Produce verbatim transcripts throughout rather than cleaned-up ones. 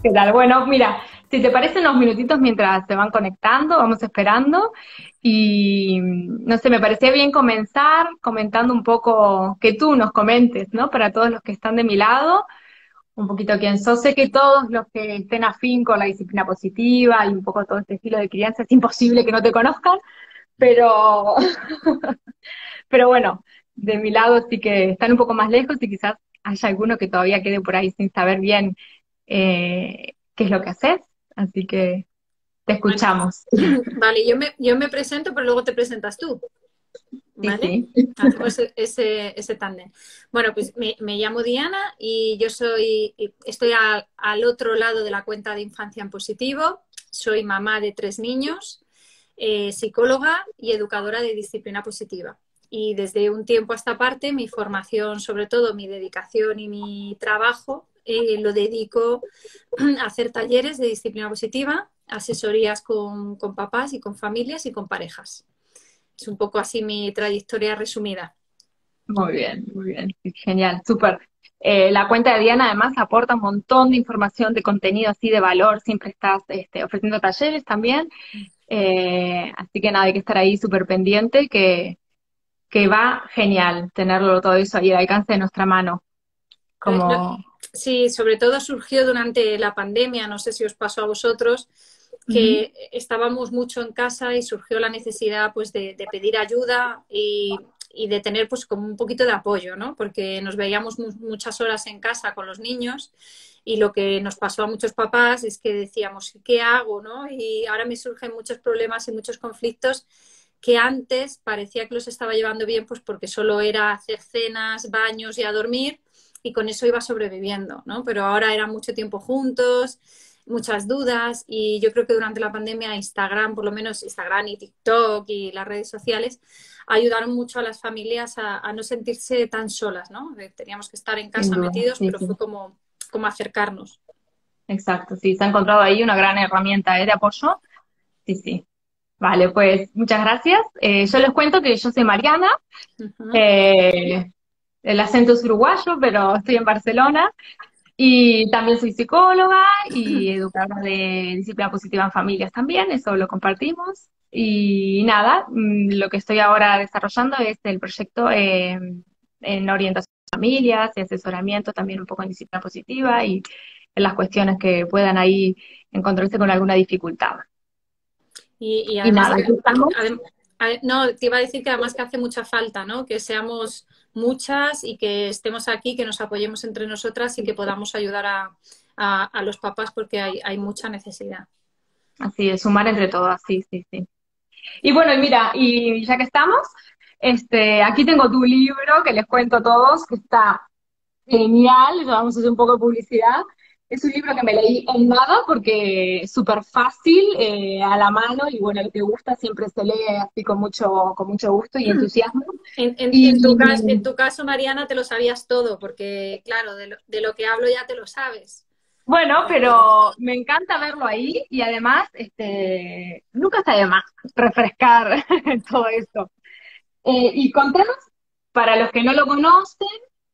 ¿Qué tal? Bueno, mira, si te parece unos minutitos mientras se van conectando, vamos esperando. Y no sé, me parecía bien comenzar comentando un poco, que tú nos comentes, ¿no? Para todos los que están de mi lado, un poquito quién sos. Sé que todos los que estén afín con la disciplina positiva y un poco todo este estilo de crianza, es imposible que no te conozcan, pero, pero bueno, de mi lado sí que están un poco más lejos y quizás haya alguno que todavía quede por ahí sin saber bien eh, qué es lo que haces. Así que te Bueno, escuchamos. vale, yo me, yo me presento, pero luego te presentas tú, Sí, ¿vale? sí. Hacemos e- ese, ese tándem. Bueno, pues me, me llamo Diana y yo soy, estoy a- al otro lado de la cuenta de Infancia en Positivo. Soy mamá de tres niños, eh, psicóloga y educadora de disciplina positiva. Y desde un tiempo a esta parte, mi formación, sobre todo mi dedicación y mi trabajo, eh, lo dedico a hacer talleres de disciplina positiva, asesorías con, con papás y con familias y con parejas. Es un poco así mi trayectoria resumida. Muy bien, muy bien. Sí, genial, súper. Eh, la cuenta de Diana además aporta un montón de información, de contenido así de valor. Siempre estás este, ofreciendo talleres también. Eh, así que nada, hay que estar ahí súper pendiente, que, que va genial tenerlo todo eso ahí al alcance de nuestra mano. Eh, no, Como... sí, sobre todo surgió durante la pandemia, no sé si os pasó a vosotros, Ujú. que estábamos mucho en casa y surgió la necesidad pues de, de pedir ayuda y, y, de tener pues como un poquito de apoyo, ¿no? Porque nos veíamos mu muchas horas en casa con los niños y lo que nos pasó a muchos papás es que decíamos, ¿qué hago, no? Y ahora me surgen muchos problemas y muchos conflictos que antes parecía que los estaba llevando bien pues porque solo era hacer cenas, baños y a dormir y con eso iba sobreviviendo, ¿no? Pero ahora era mucho tiempo juntos, muchas dudas y yo creo que durante la pandemia Instagram, por lo menos Instagram y TikTok y las redes sociales, ayudaron mucho a las familias a, a no sentirse tan solas, ¿no? Teníamos que estar en Sin casa duda, metidos, sí, pero sí. fue como, como acercarnos. Exacto, sí, se ha encontrado ahí una gran herramienta, ¿eh? De apoyo. Sí, sí. Vale, pues muchas gracias. Eh, yo les cuento que yo soy Mariana, Uh -huh. eh, el acento es uruguayo, pero estoy en Barcelona y también soy psicóloga y educadora de disciplina positiva en familias también, eso lo compartimos. Y nada, mm, lo que estoy ahora desarrollando es el proyecto eh, en orientación a familias y asesoramiento también un poco en disciplina positiva y en las cuestiones que puedan ahí encontrarse con alguna dificultad. Y, y Y además nada, que, aquí estamos. adem- ade- no, te iba a decir que además que hace mucha falta, ¿no? Que seamos muchas y que estemos aquí, que nos apoyemos entre nosotras y que podamos ayudar a, a- a los papás porque hay, hay mucha necesidad. Así es, sumar entre todas, sí, sí, sí. Y bueno, y mira, y ya que estamos, este, aquí tengo tu libro que les cuento a todos, que está genial, ya vamos a hacer un poco de publicidad. Es un libro que me leí en nada porque es súper fácil, eh, a la mano, y bueno, el que gusta siempre se lee así con mucho, con mucho gusto y entusiasmo. En, en- en tu cas- en Y tu caso, Mariana, te lo sabías todo, porque claro, de lo, de lo que hablo ya te lo sabes. bueno, Pero pero me encanta verlo ahí y además, este, nunca está de más refrescar todo esto. Eh, y contanos, para los que no lo conocen,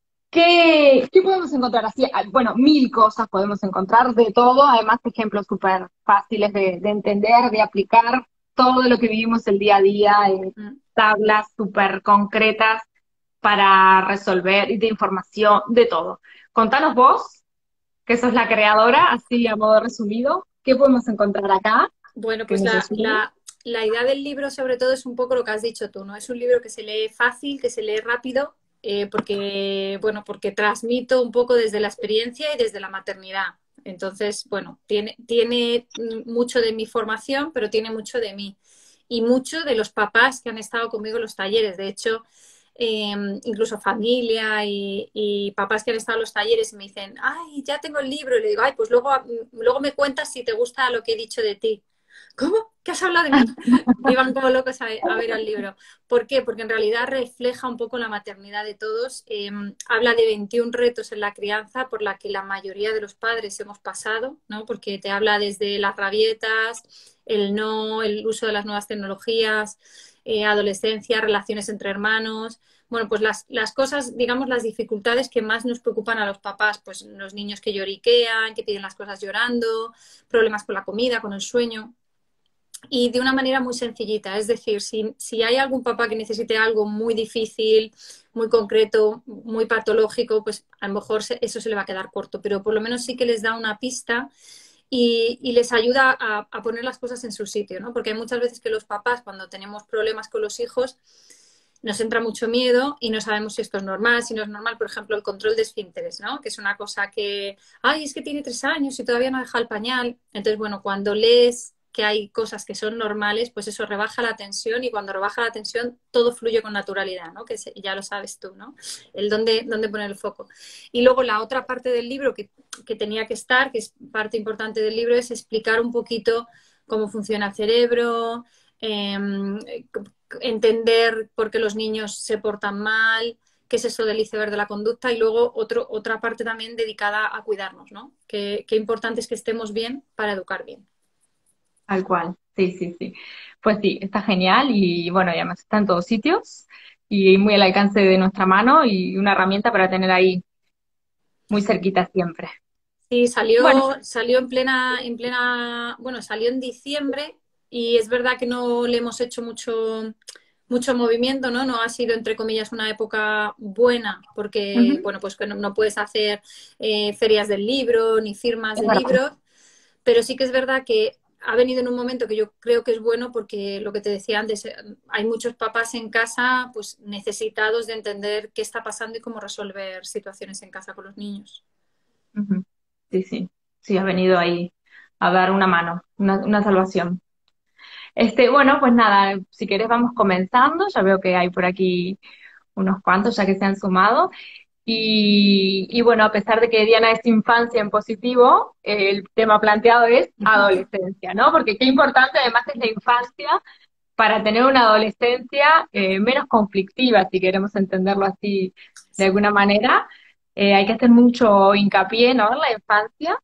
¿qué, qué podemos encontrar así? Ah, bueno, mil cosas podemos encontrar de todo, además ejemplos súper fáciles de, de entender, de aplicar todo lo que vivimos el día a día, en mm, tablas súper concretas para resolver y de información, de todo. Contanos vos, que sos la creadora, así a modo resumido, ¿qué podemos encontrar acá bueno, que pues nos la, ayude? la, la idea del libro sobre todo es un poco lo que has dicho tú, ¿no? Es un libro que se lee fácil, que se lee rápido, eh, porque, bueno, porque transmito un poco desde la experiencia y desde la maternidad. Entonces, bueno, tiene, tiene mucho de mi formación, pero tiene mucho de mí y mucho de los papás que han estado conmigo en los talleres. De hecho, eh, incluso familia y, y, papás que han estado en los talleres y me dicen, ay, ya tengo el libro. Y le digo, ay, pues luego, luego me cuentas si te gusta lo que he dicho de ti. ¿Cómo? ¿Qué has hablado de mí? Iban como locos a, a ver el libro. ¿Por qué? Porque en realidad refleja un poco la maternidad de todos. Eh, habla de veintiún retos en la crianza por la que la mayoría de los padres hemos pasado, ¿no? Porque te habla desde las rabietas, el no, el uso de las nuevas tecnologías, eh, adolescencia, relaciones entre hermanos, Bueno, pues las, las cosas, digamos, las dificultades que más nos preocupan a los papás, pues los niños que lloriquean, que piden las cosas llorando, problemas con la comida, con el sueño. Y de una manera muy sencillita, es decir, si, si hay algún papá que necesite algo muy difícil, muy concreto, muy patológico, pues a lo mejor se, eso se le va a quedar corto, pero por lo menos sí que les da una pista y, y les ayuda a, a, poner las cosas en su sitio, ¿no? Porque hay muchas veces que los papás, cuando tenemos problemas con los hijos, nos entra mucho miedo y no sabemos si esto es normal, si no es normal. Por ejemplo, el control de esfínteres, ¿no? Que es una cosa que, ay, es que tiene tres años y todavía no deja el pañal. Entonces, bueno, cuando lees que hay cosas que son normales, pues eso rebaja la tensión y cuando rebaja la tensión todo fluye con naturalidad, ¿no? Que ya lo sabes tú, ¿no? El dónde, dónde poner el foco. Y luego la otra parte del libro que, que tenía que estar, que es parte importante del libro, es explicar un poquito cómo funciona el cerebro, eh, entender por qué los niños se portan mal, qué es eso del iceberg de la conducta y luego otro, otra parte también dedicada a cuidarnos, ¿no? Qué, qué importante es que estemos bien para educar bien. Tal cual, sí, sí, sí. Pues sí, está genial y bueno, y además está en todos sitios y muy al alcance de nuestra mano y una herramienta para tener ahí muy cerquita siempre. Sí, Bueno, salió, salió en plena, en plena, bueno, salió en diciembre y es verdad que no le hemos hecho mucho, mucho movimiento, ¿no? No ha sido, entre comillas, una época buena porque, ujú, bueno, pues que no, no puedes hacer eh, ferias del libro ni firmas es de verdad. libros, pero sí que es verdad que ha venido en un momento que yo creo que es bueno porque lo que te decía antes, eh, hay muchos papás en casa pues necesitados de entender qué está pasando y cómo resolver situaciones en casa con los niños. Ujú. Sí, sí, sí, has venido ahí a dar una mano, una, una salvación. Este, bueno, pues nada, si querés vamos comenzando, ya veo que hay por aquí unos cuantos ya que se han sumado. Y, y bueno, a pesar de que Diana es infancia en positivo, eh, el tema planteado es adolescencia, ¿no? Porque qué importante además es la infancia para tener una adolescencia eh, menos conflictiva, si queremos entenderlo así de alguna manera. Eh, hay que hacer mucho hincapié, ¿no? En la infancia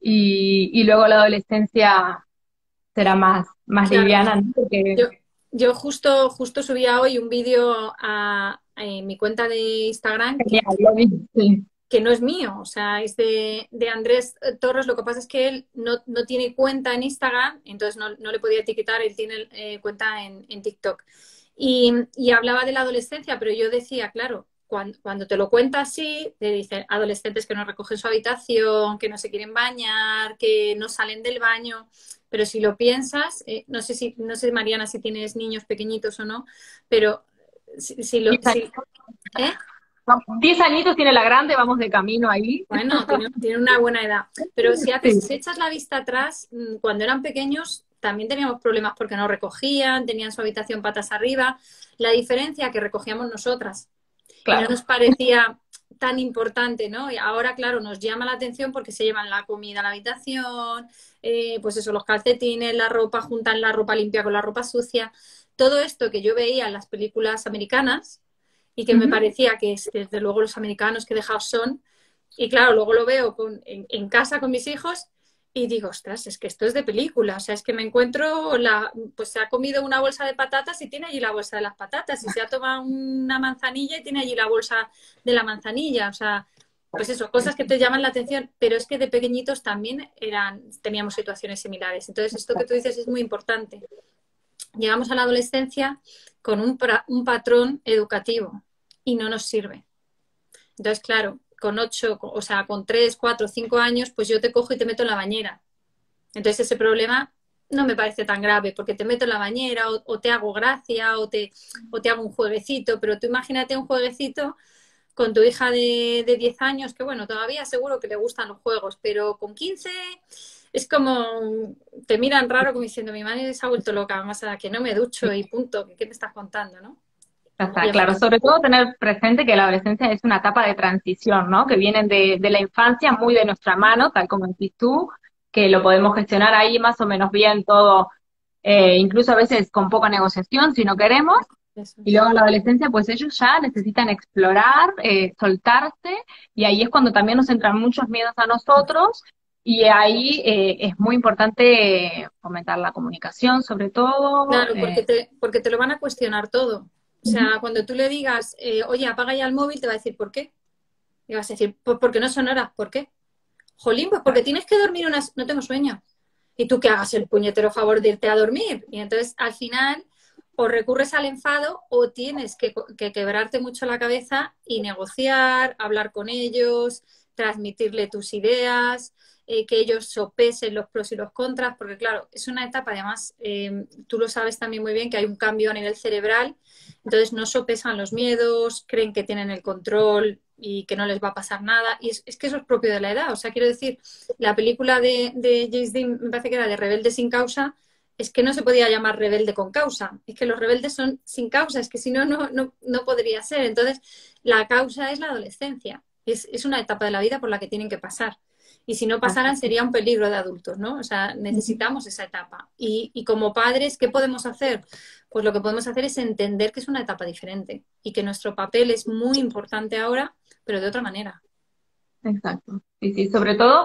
y, y luego la adolescencia será más, más Claro, liviana, ¿no? Porque, yo, yo justo, justo subía hoy un vídeo a, en mi cuenta de Instagram que, genial, lo vi, sí, que no es mío, o sea, es de, de Andrés Torres. Lo que pasa es que él no, no tiene cuenta en Instagram, entonces no, no le podía etiquetar, él tiene eh, cuenta en, en TikTok. Y, y hablaba de la adolescencia, pero yo decía, claro, cuando, cuando te lo cuenta así, te dicen adolescentes que no recogen su habitación, que no se quieren bañar, que no salen del baño. Pero si lo piensas, eh, no sé si, no sé, Mariana, si tienes niños pequeñitos o no, pero si, si lo, diez si, añitos, ¿eh? diez añitos tiene la grande, vamos de camino ahí. Bueno, tiene, tiene una buena edad. Pero si haces, Sí, si echas la vista atrás, mm, cuando eran pequeños también teníamos problemas porque no recogían, tenían su habitación patas arriba. La diferencia que recogíamos nosotras y no claro. nos parecía tan importante, ¿no? Y ahora, claro, nos llama la atención porque se llevan la comida a la habitación, eh, pues eso, los calcetines, la ropa, juntan la ropa limpia con la ropa sucia. Todo esto que yo veía en las películas americanas y que me Ujú. parecía que es, desde luego los americanos que dejados son, y claro, luego lo veo con, en, en casa con mis hijos y digo, ostras, es que esto es de película, o sea, es que me encuentro, la, pues se ha comido una bolsa de patatas y tiene allí la bolsa de las patatas, y se ha tomado una manzanilla y tiene allí la bolsa de la manzanilla, o sea, pues eso, cosas que te llaman la atención, pero es que de pequeñitos también eran, teníamos situaciones similares. Entonces, esto que tú dices es muy importante. Llegamos a la adolescencia con un, un patrón educativo y no nos sirve. Entonces, claro, con ocho, o sea, con tres, cuatro, cinco años, pues yo te cojo y te meto en la bañera. Entonces ese problema no me parece tan grave porque te meto en la bañera o, o te hago gracia o te, o te hago un jueguecito, pero tú imagínate un jueguecito con tu hija de, de diez años, que bueno, todavía seguro que le gustan los juegos, pero con quince es como, te miran raro como diciendo, mi madre se ha vuelto loca, más a que no me ducho y punto, ¿qué me estás contando, no? Ya Y está, claro. además, Sobre todo tener presente que la adolescencia es una etapa de transición, ¿no? Que vienen de, de la infancia muy de nuestra mano, tal como decís tú, que lo podemos gestionar ahí más o menos bien todo, eh, incluso a veces con poca negociación si no queremos. eso Y es. luego en la adolescencia, pues ellos ya necesitan explorar, eh, soltarse, y ahí es cuando también nos entran muchos miedos a nosotros, y ahí eh, es muy importante fomentar la comunicación, sobre todo. Claro, porque eh, te, porque te lo van a cuestionar todo. O sea, cuando tú le digas, eh, oye, apaga ya el móvil, te va a decir, ¿por qué? Y vas a decir, pues porque no son horas, ¿por qué? Jolín, pues porque tienes que dormir unas... No tengo sueño. Y tú que hagas el puñetero favor de irte a dormir. Y entonces, al final, o recurres al enfado o tienes que, que quebrarte mucho la cabeza y negociar, hablar con ellos, transmitirle tus ideas, eh, que ellos sopesen los pros y los contras, porque claro, es una etapa, además, eh, tú lo sabes también muy bien, que hay un cambio a nivel cerebral, entonces no sopesan los miedos, creen que tienen el control y que no les va a pasar nada, y es, es que eso es propio de la edad, o sea, quiero decir, la película de, de James Dean, me parece que era de Rebelde sin causa, es que no se podía llamar rebelde con causa, es que los rebeldes son sin causa, es que si no, no, no, no podría ser. Entonces, la causa es la adolescencia, es, es una etapa de la vida por la que tienen que pasar. Y si no pasaran sería un peligro de adultos, ¿no? O sea, necesitamos esa etapa. Y, y como padres, ¿qué podemos hacer? Pues lo que podemos hacer es entender que es una etapa diferente y que nuestro papel es muy importante ahora, pero de otra manera. Exacto. Sí, sí, sobre todo,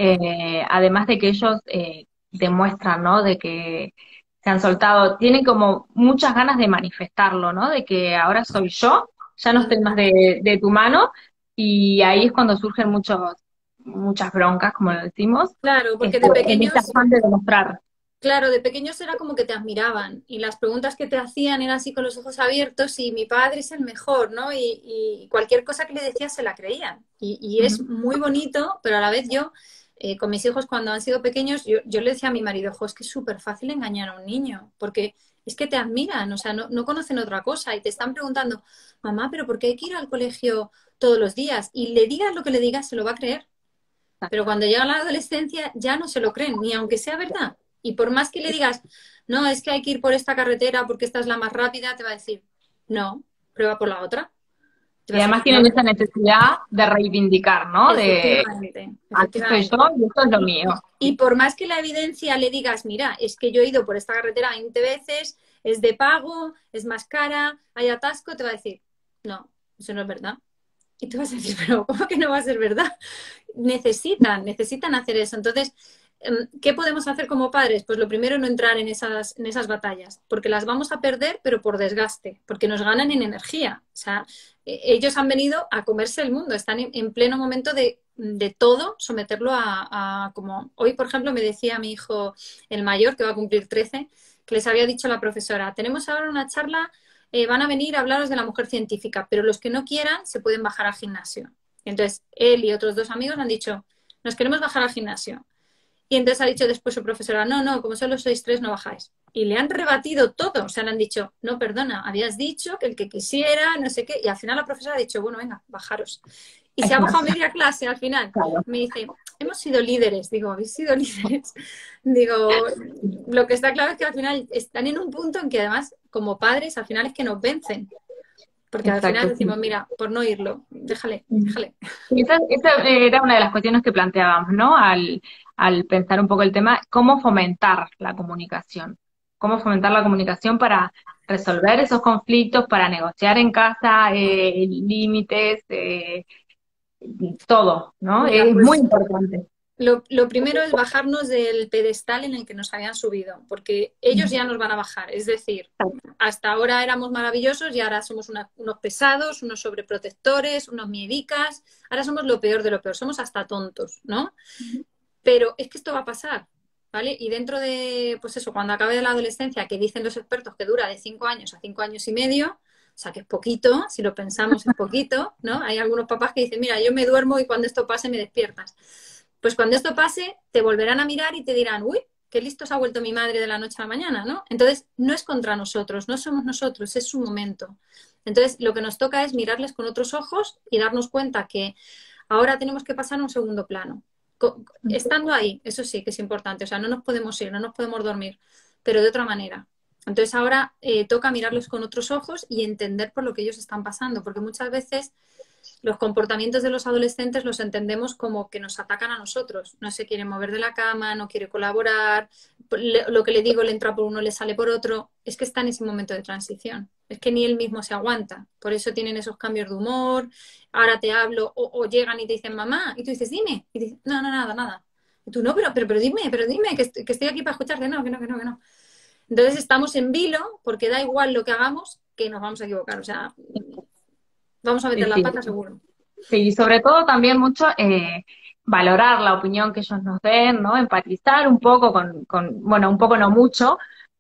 eh, además de que ellos eh, demuestran, ¿no? De que se han soltado, tienen como muchas ganas de manifestarlo, ¿no? De que ahora soy yo, ya no estoy más de, de tu mano, y ahí es cuando surgen muchos, muchas broncas, como lo decimos, Claro, porque este, de en este pequeños afán de demostrar. Claro, de pequeños era como que te admiraban y las preguntas que te hacían eran así con los ojos abiertos y mi padre es el mejor, ¿no? Y, y cualquier cosa que le decías se la creían. Y, y es Ujú. muy bonito, pero a la vez yo, eh, con mis hijos cuando han sido pequeños, yo, yo le decía a mi marido, jo, es que es súper fácil engañar a un niño, porque es que te admiran, o sea, no, no conocen otra cosa y te están preguntando, mamá, pero ¿por qué hay que ir al colegio todos los días? Y le digas lo que le digas, se lo va a creer. Pero cuando llega la adolescencia ya no se lo creen, ni aunque sea verdad. Y por más que le digas, no, es que hay que ir por esta carretera porque esta es la más rápida, te va a decir, no, prueba por la otra. Te Y vas a además decir, no, tienen esa necesidad de reivindicar, ¿no? De efectivamente, aquí estoy yo efectivamente. y esto es lo Y, mío. y por más que la evidencia le digas, mira, es que yo he ido por esta carretera veinte veces, es de pago, es más cara, hay atasco, te va a decir, no, eso no es verdad. Y tú vas a decir, pero ¿cómo que no va a ser verdad? Necesitan, necesitan hacer eso. Entonces, em, ¿qué podemos hacer como padres? Pues lo primero, no entrar en esas, en esas batallas, porque las vamos a perder, pero por desgaste, porque nos ganan en energía. O sea, e- ellos han venido a comerse el mundo, están en, en pleno momento de, de todo, someterlo a, a, como hoy, por ejemplo, me decía mi hijo, el mayor, que va a cumplir trece, que les había dicho la profesora, tenemos ahora una charla, eh, van a venir a hablaros de la mujer científica, pero los que no quieran se pueden bajar al gimnasio. Entonces, él y otros dos amigos han dicho, nos queremos bajar al gimnasio. Y entonces ha dicho después su profesora, no, no, como solo sois tres, no bajáis. Y le han rebatido todo, o sea, le han dicho, no, perdona, habías dicho que el que quisiera, no sé qué, y al final la profesora ha dicho, bueno, venga, bajaros. Y se ha bajado Exacto. media clase al final. Claro. Me dice, hemos sido líderes. Digo, ¿habéis sido líderes? Digo, lo que está claro es que al final están en un punto en que además, como padres, al final es que nos vencen. Porque al final Exacto, sí. decimos, mira, por no irlo, déjale, déjale. Y esa, esa era una de las cuestiones que planteábamos, ¿no? Al, al pensar un poco el tema, cómo fomentar la comunicación, cómo fomentar la comunicación para resolver esos conflictos, para negociar en casa eh, límites, eh, todo, ¿no? Mira, Es muy pues importante. Lo, lo primero es bajarnos del pedestal en el que nos habían subido, porque ellos ya nos van a bajar. Es decir, hasta ahora éramos maravillosos y ahora somos una- unos pesados, unos sobreprotectores, unos miedicas. Ahora somos lo peor de lo peor, somos hasta tontos, ¿no? Pero es que esto va a pasar, ¿vale? Y dentro de, pues eso, cuando acabe la adolescencia, que dicen los expertos que dura de cinco años a cinco años y medio, o sea que es poquito, si lo pensamos es poquito, ¿no? Hay algunos papás que dicen, mira, yo me duermo y cuando esto pase me despiertas. Pues cuando esto pase, te volverán a mirar y te dirán, uy, qué listo se ha vuelto mi madre de la noche a la mañana, ¿no? Entonces, no es contra nosotros, no somos nosotros, es su momento. Entonces, lo que nos toca es mirarles con otros ojos y darnos cuenta que ahora tenemos que pasar a un segundo plano. Co- Estando ahí, eso sí que es importante, o sea, no nos podemos ir, no nos podemos dormir, pero de otra manera. Entonces ahora eh, toca mirarlos con otros ojos y entender por lo que ellos están pasando, porque muchas veces los comportamientos de los adolescentes los entendemos como que nos atacan a nosotros. No se quiere mover de la cama, no quiere colaborar, le- lo que le digo le entra por uno, le sale por otro. Es que está en ese momento de transición. Es que ni él mismo se aguanta. Por eso tienen esos cambios de humor. Ahora te hablo o, o llegan y te dicen mamá y tú dices dime. Y dices no, no, nada, nada. Y tú no, pero, pero, pero dime, pero dime, que, est- que estoy aquí para escucharte. No, que no, que no, que no. Entonces estamos en vilo porque da igual lo que hagamos, que nos vamos a equivocar, o sea, vamos a Sí, meter la sí. pata seguro. Sí, y sobre todo también mucho eh, valorar la opinión que ellos nos den, ¿no? Empatizar un poco con, con bueno, un poco no mucho,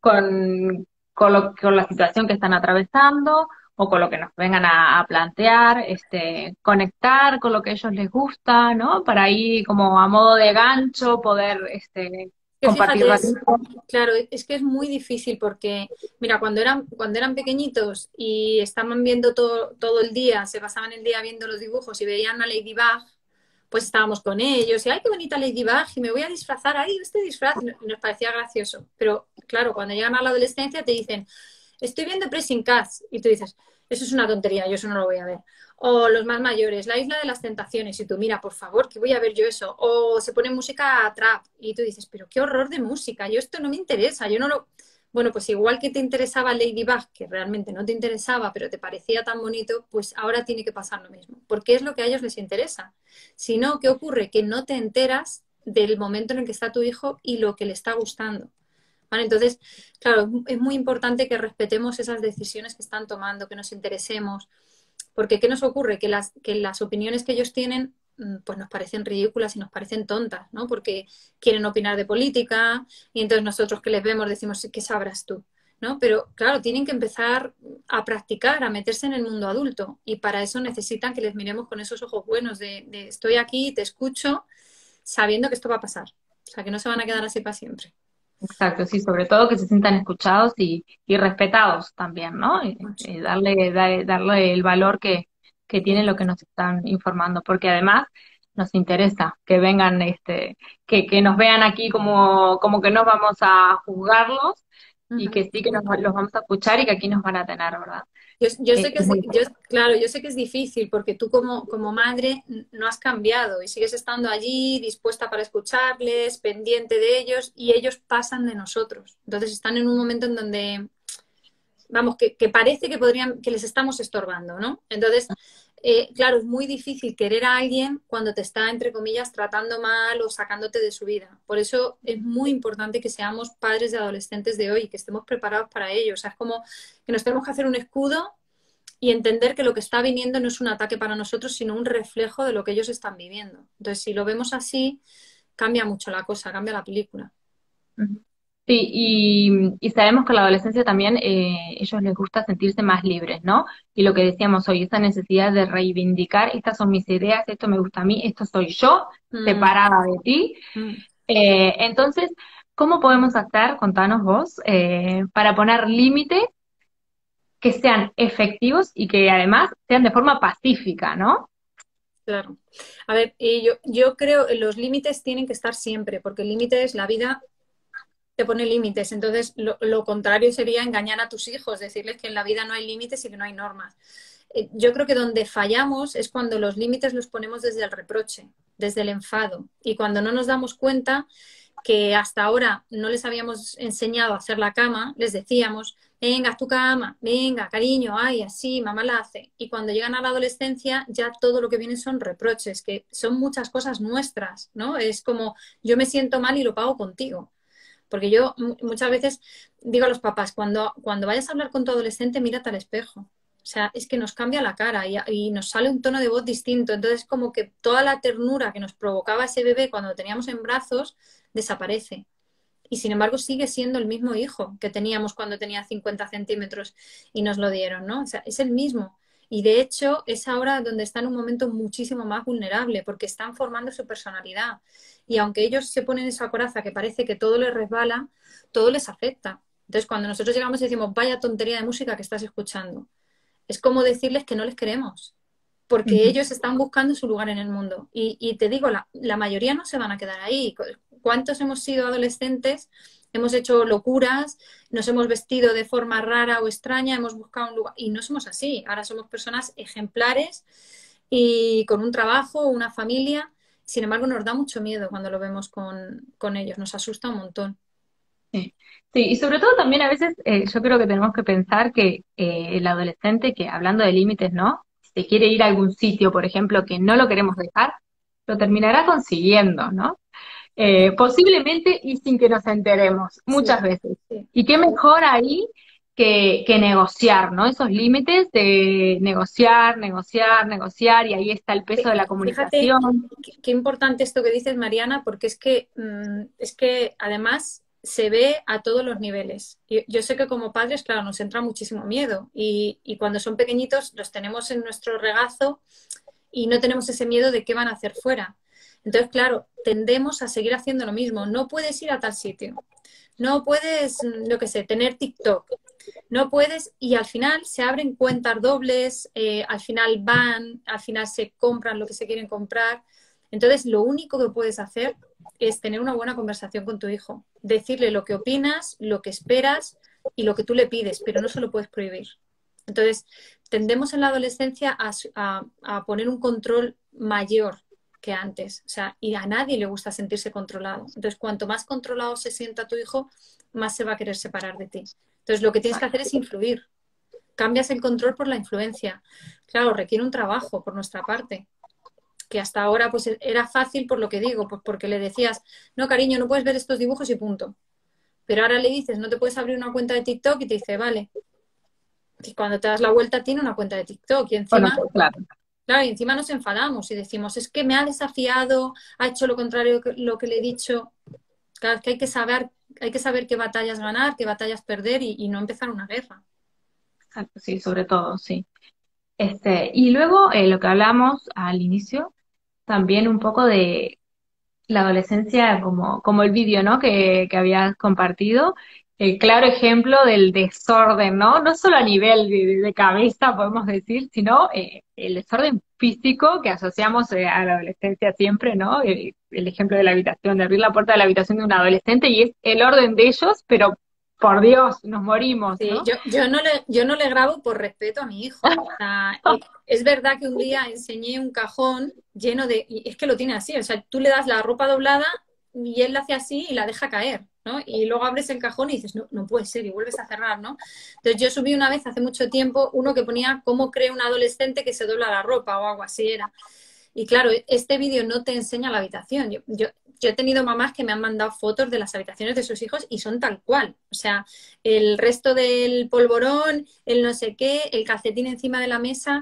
con, con, lo- con la situación que están atravesando o con lo que nos vengan a, a plantear, este, conectar con lo que a ellos les gusta, ¿no? Para ahí como a modo de gancho poder este, Que compartir fíjate, es, ratitos. claro, es que es muy difícil porque, mira, cuando eran, cuando eran pequeñitos y estaban viendo todo, todo el día, se pasaban el día viendo los dibujos y veían a Ladybug, pues estábamos con ellos y, ay, qué bonita Ladybug, y me voy a disfrazar, ay, este disfraz, y nos parecía gracioso. Pero, claro, cuando llegan a la adolescencia te dicen, estoy viendo Pressing Cats, y tú dices, eso es una tontería, yo eso no lo voy a ver. O los más mayores, La Isla de las Tentaciones, y tú, mira, por favor, que voy a ver yo eso. O se pone música trap, y tú dices, pero qué horror de música, yo esto no me interesa, yo no lo... Bueno, pues igual que te interesaba Ladybug, que realmente no te interesaba, pero te parecía tan bonito, pues ahora tiene que pasar lo mismo, porque es lo que a ellos les interesa. Si no, ¿qué ocurre? Que no te enteras del momento en el que está tu hijo y lo que le está gustando. ¿Vale? Entonces, claro, es muy importante que respetemos esas decisiones que están tomando, que nos interesemos, porque ¿qué nos ocurre? Que las, que las opiniones que ellos tienen mm, pues nos parecen ridículas y nos parecen tontas, ¿no? Porque quieren opinar de política y entonces nosotros que les vemos decimos, ¿qué sabrás tú? ¿No? Pero claro, tienen que empezar a practicar, a meterse en el mundo adulto y para eso necesitan que les miremos con esos ojos buenos de, de estoy aquí, te escucho, sabiendo que esto va a pasar. O sea, que no se van a quedar así para siempre. Exacto, sí, sobre todo que se sientan escuchados y, y respetados también, ¿no? Y, y darle, da- darle el valor que, que tiene lo que nos están informando, porque además nos interesa que vengan, este, que, que nos vean aquí como, como que no vamos a juzgarlos y Ujú. que sí que nos, los vamos a escuchar y que aquí nos van a tener, ¿verdad? Yo, yo Eh, sé que es es, muy yo, importante. claro, yo sé que es difícil porque tú como, como madre no has cambiado y sigues estando allí dispuesta para escucharles, pendiente de ellos y ellos pasan de nosotros. Entonces están en un momento en donde, vamos, que, que parece que podrían, que les estamos estorbando, ¿no? Entonces, eh, claro, es muy difícil querer a alguien cuando te está, entre comillas, tratando mal o sacándote de su vida. Por eso es muy importante que seamos padres de adolescentes de hoy, que estemos preparados para ello. O sea, es como que nos tenemos que hacer un escudo y entender que lo que está viniendo no es un ataque para nosotros, sino un reflejo de lo que ellos están viviendo. Entonces, si lo vemos así, cambia mucho la cosa, cambia la película. Ujú. Sí, y, y sabemos que en la adolescencia también eh, ellos les gusta sentirse más libres, ¿no? Y lo que decíamos hoy, esa necesidad de reivindicar, estas son mis ideas, esto me gusta a mí, esto soy yo, Mm, separada de ti. mm. Eh, entonces, ¿cómo podemos hacer, contanos vos, eh, para poner límites que sean efectivos y que además sean de forma pacífica, ¿no? Claro. A ver, y yo, yo creo que los límites tienen que estar siempre, porque el límite es la vida, te pone límites. Entonces, lo, lo contrario sería engañar a tus hijos, decirles que en la vida no hay límites y que no hay normas. Eh, Yo creo que donde fallamos es cuando los límites los ponemos desde el reproche, desde el enfado, y cuando no nos damos cuenta que hasta ahora no les habíamos enseñado a hacer la cama, les decíamos, venga, haz tu cama, venga, cariño, ay, así, mamá la hace. Y cuando llegan a la adolescencia, ya todo lo que viene son reproches, que son muchas cosas nuestras, ¿no? Es como, yo me siento mal y lo pago contigo. Porque yo muchas veces digo a los papás, cuando, cuando vayas a hablar con tu adolescente, mírate al espejo. O sea, es que nos cambia la cara y, y nos sale un tono de voz distinto. Entonces, como que toda la ternura que nos provocaba ese bebé cuando lo teníamos en brazos desaparece. Y sin embargo, sigue siendo el mismo hijo que teníamos cuando tenía cincuenta centímetros y nos lo dieron, ¿no? O sea, es el mismo. Y de hecho, es ahora donde está en un momento muchísimo más vulnerable, porque están formando su personalidad. Y aunque ellos se ponen esa coraza que parece que todo les resbala, todo les afecta. Entonces, cuando nosotros llegamos y decimos, vaya tontería de música que estás escuchando, es como decirles que no les queremos, porque Ujú. ellos están buscando su lugar en el mundo. Y, y te digo, la, la, mayoría no se van a quedar ahí. ¿Cuántos hemos sido adolescentes? Hemos hecho locuras, nos hemos vestido de forma rara o extraña, hemos buscado un lugar y no somos así. Ahora somos personas ejemplares y con un trabajo, una familia. Sin embargo, nos da mucho miedo cuando lo vemos con, con ellos, nos asusta un montón. Sí, sí, y sobre todo también a veces eh, yo creo que tenemos que pensar que eh, el adolescente, que hablando de límites, ¿no? Si se quiere ir a algún sitio, por ejemplo, que no lo queremos dejar, lo terminará consiguiendo, ¿no? Eh, posiblemente y sin que nos enteremos, Sí, muchas veces. sí. Y qué mejor ahí que, que negociar, ¿no? Esos límites de negociar, negociar, negociar, y ahí está el peso de la Fíjate comunicación. qué, qué importante esto que dices, Mariana, porque es que, mm, es que además se ve a todos los niveles. Yo, yo sé que como padres, claro, nos entra muchísimo miedo y, y cuando son pequeñitos los tenemos en nuestro regazo y no tenemos ese miedo de qué van a hacer fuera. Entonces, claro, tendemos a seguir haciendo lo mismo. No puedes ir a tal sitio, no puedes, mm, yo qué sé, tener TikTok, no puedes, y al final se abren cuentas dobles, eh, al final van, al final se compran lo que se quieren comprar. Entonces, lo único que puedes hacer es tener una buena conversación con tu hijo, decirle lo que opinas, lo que esperas y lo que tú le pides, pero no se lo puedes prohibir. Entonces, tendemos en la adolescencia a, a, a poner un control mayor que antes. O sea, y a nadie le gusta sentirse controlado. Entonces, cuanto más controlado se sienta tu hijo, más se va a querer separar de ti. Entonces, lo que tienes que hacer es influir. Cambias el control por la influencia. Claro, requiere un trabajo por nuestra parte, que hasta ahora pues era fácil por lo que digo, pues porque le decías, no, cariño, no puedes ver estos dibujos y punto. Pero ahora le dices, no te puedes abrir una cuenta de TikTok y te dice, vale. Y cuando te das la vuelta tiene una cuenta de TikTok y Bueno, encima, pues, claro. claro, y encima nos enfadamos y decimos, es que me ha desafiado, ha hecho lo contrario de lo que le he dicho. Claro, es que hay que saber, hay que saber qué batallas ganar, qué batallas perder y, y no empezar una guerra. Exacto, sí, sobre todo, sí. Este, y luego eh, lo que hablamos al inicio, también un poco de la adolescencia como, como el vídeo, ¿no? Que, que habías compartido, el claro ejemplo del desorden, ¿no? No solo a nivel de, de cabeza, podemos decir, sino eh, el desorden físico que asociamos eh, a la adolescencia siempre, ¿no? El, el ejemplo de la habitación, de abrir la puerta de la habitación de un adolescente y es el orden de ellos, pero por Dios, nos morimos, Sí, ¿no? yo, yo, no le, yo no le grabo por respeto a mi hijo. O sea, eh, es verdad que un día enseñé un cajón lleno de... Y es que lo tiene así, o sea, tú le das la ropa doblada y él la hace así y la deja caer, ¿no? Y luego abres el cajón y dices, no, no puede ser, y vuelves a cerrar, ¿no? Entonces yo subí una vez hace mucho tiempo uno que ponía cómo cree un adolescente que se dobla la ropa o algo así era. Y claro, este vídeo no te enseña la habitación. Yo, yo, yo he tenido mamás que me han mandado fotos de las habitaciones de sus hijos y son tal cual. O sea, el resto del polvorón, el no sé qué, el calcetín encima de la mesa.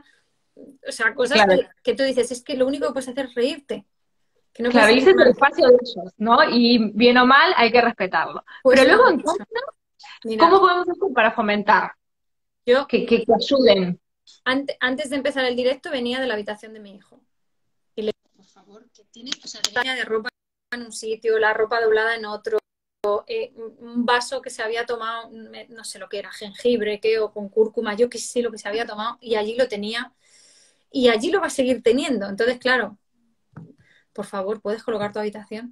O sea, cosas Claro, que, que tú dices, es que lo único que puedes hacer es reírte, que no puedes claro, y hacer ese es el más. espacio de ellos, ¿no? Y bien o mal hay que respetarlo. Pues Pero lo luego han entonces, hecho. Mira, ¿cómo podemos hacer para fomentar? yo Que, que, que ayuden. ante, antes de empezar el directo venía de la habitación de mi hijo. Y le dije, por favor, que tiene, o sea, tenía de ropa en un sitio, la ropa doblada en otro. Eh, un vaso que se había tomado, no sé lo que era, jengibre, ¿qué? O con cúrcuma, yo qué sé lo que se había tomado, y allí lo tenía, y allí lo va a seguir teniendo. Entonces, claro, por favor, ¿puedes colocar tu habitación?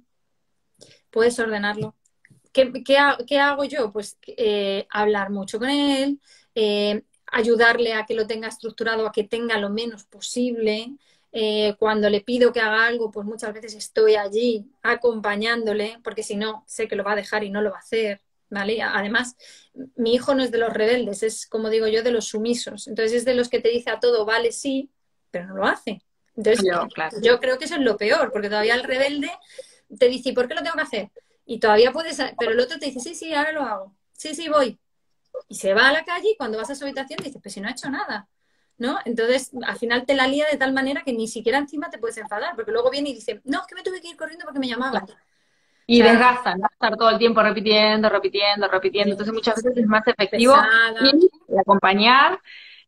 ¿Puedes ordenarlo? ¿Qué, qué, qué hago yo? Pues eh, hablar mucho con él, eh, ayudarle a que lo tenga estructurado, a que tenga lo menos posible. Eh, cuando le pido que haga algo, pues muchas veces estoy allí acompañándole, porque si no, sé que lo va a dejar y no lo va a hacer, ¿vale? Además, mi hijo no es de los rebeldes, es, como digo yo, de los sumisos. Entonces es de los que te dice a todo, vale, sí, pero no lo hace. Entonces, Yo, claro. yo creo que eso es lo peor, porque todavía el rebelde te dice, ¿y por qué lo tengo que hacer? Y todavía puedes, pero el otro te dice, sí, sí, ahora lo hago. Sí, sí, voy. Y se va a la calle y cuando vas a su habitación dices, pues si no ha hecho nada. ¿No? Entonces, al final te la lía de tal manera que ni siquiera encima te puedes enfadar, porque luego viene y dice, no, es que me tuve que ir corriendo porque me llamaban. O Y sea, desgastan, ¿no? Estar todo el tiempo repitiendo, repitiendo, repitiendo. Entonces muchas veces es más efectivo pesada. ir y acompañar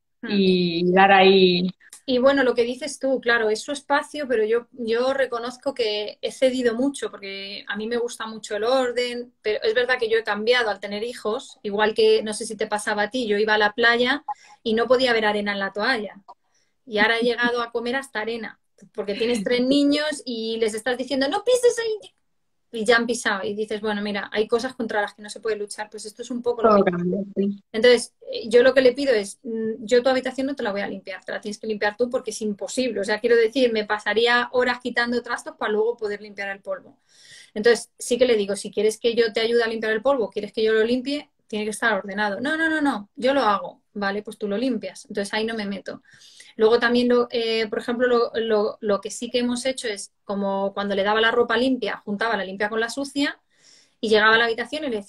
y dar ahí. Y bueno, lo que dices tú, claro, es su espacio, pero yo, yo reconozco que he cedido mucho porque a mí me gusta mucho el orden, pero es verdad que yo he cambiado al tener hijos, igual que no sé si te pasaba a ti, yo iba a la playa y no podía ver arena en la toalla. Y ahora he llegado a comer hasta arena, porque tienes tres niños y les estás diciendo, no pises ahí, y ya han pisado. Y dices, bueno, mira, hay cosas contra las que no se puede luchar, pues esto es un poco lo Todo mismo. cambia, sí. Entonces, yo lo que le pido es, yo tu habitación no te la voy a limpiar, te la tienes que limpiar tú porque es imposible. O sea, quiero decir, me pasaría horas quitando trastos para luego poder limpiar el polvo. Entonces, sí que le digo, si quieres que yo te ayude a limpiar el polvo, quieres que yo lo limpie, tiene que estar ordenado. No, no, no, no, yo lo hago, ¿vale? Pues tú lo limpias. Entonces, ahí no me meto. Luego también, lo, eh, por ejemplo, lo, lo, lo que sí que hemos hecho es, como cuando le daba la ropa limpia, juntaba la limpia con la sucia y llegaba a la habitación y le decía,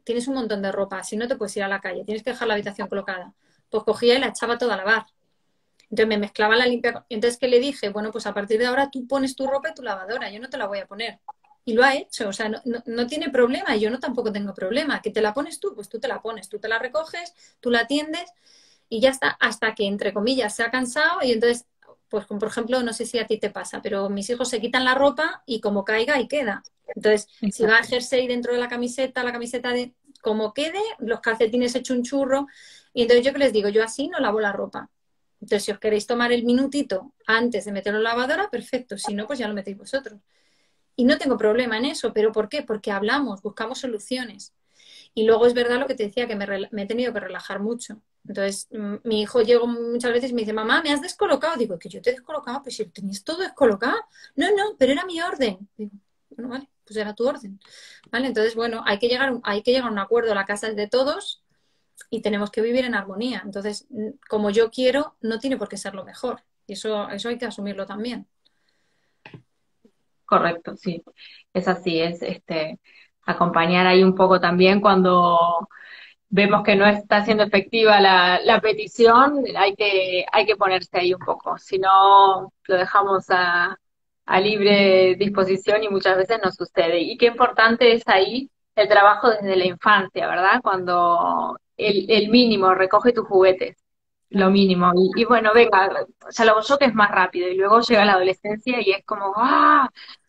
tienes un montón de ropa, si no te puedes ir a la calle, tienes que dejar la habitación colocada. Pues cogía y la echaba toda a lavar. Entonces me mezclaba la limpia. Entonces, ¿qué le dije? Bueno, pues a partir de ahora tú pones tu ropa en tu lavadora, yo no te la voy a poner. Y lo ha hecho, o sea, no, no, no tiene problema y yo no tampoco tengo problema. ¿Que te la pones tú? Pues tú te la pones, tú te la recoges, tú la atiendes y ya está, hasta que, entre comillas, se ha cansado y entonces, pues como por ejemplo, no sé si a ti te pasa, pero mis hijos se quitan la ropa y como caiga y queda. Entonces, si va a jersey dentro de la camiseta, la camiseta de como quede, los calcetines hecho un churro. Y entonces yo que les digo, yo así no lavo la ropa. Entonces, si os queréis tomar el minutito antes de meterlo en la lavadora, perfecto. Si no, pues ya lo metéis vosotros. Y no tengo problema en eso. ¿Pero por qué? Porque hablamos, buscamos soluciones. Y luego es verdad lo que te decía, que me, me he tenido que relajar mucho. Entonces, mi hijo llegó muchas veces y me dice, mamá, me has descolocado. Digo, que yo te he descolocado, pues si lo tenías todo descolocado. No, no, pero era mi orden. Digo, bueno, vale, pues era tu orden. ¿Vale? Entonces, bueno, hay que llegar, hay que llegar a un acuerdo. La casa es de todos y tenemos que vivir en armonía. Entonces, como yo quiero, no tiene por qué ser lo mejor. Y eso, eso hay que asumirlo también. Correcto, sí. Es así, es este acompañar ahí un poco también cuando vemos que no está siendo efectiva la, la petición, hay que, hay que ponerse ahí un poco. Si no, lo dejamos a, a libre disposición y muchas veces no sucede. Y qué importante es ahí el trabajo desde la infancia, ¿verdad? Cuando el, el mínimo, recoge tus juguetes, lo Claro. mínimo. Y, y bueno, venga, ya lo hago yo que es más rápido. Y luego llega la adolescencia y es como, ¡ah!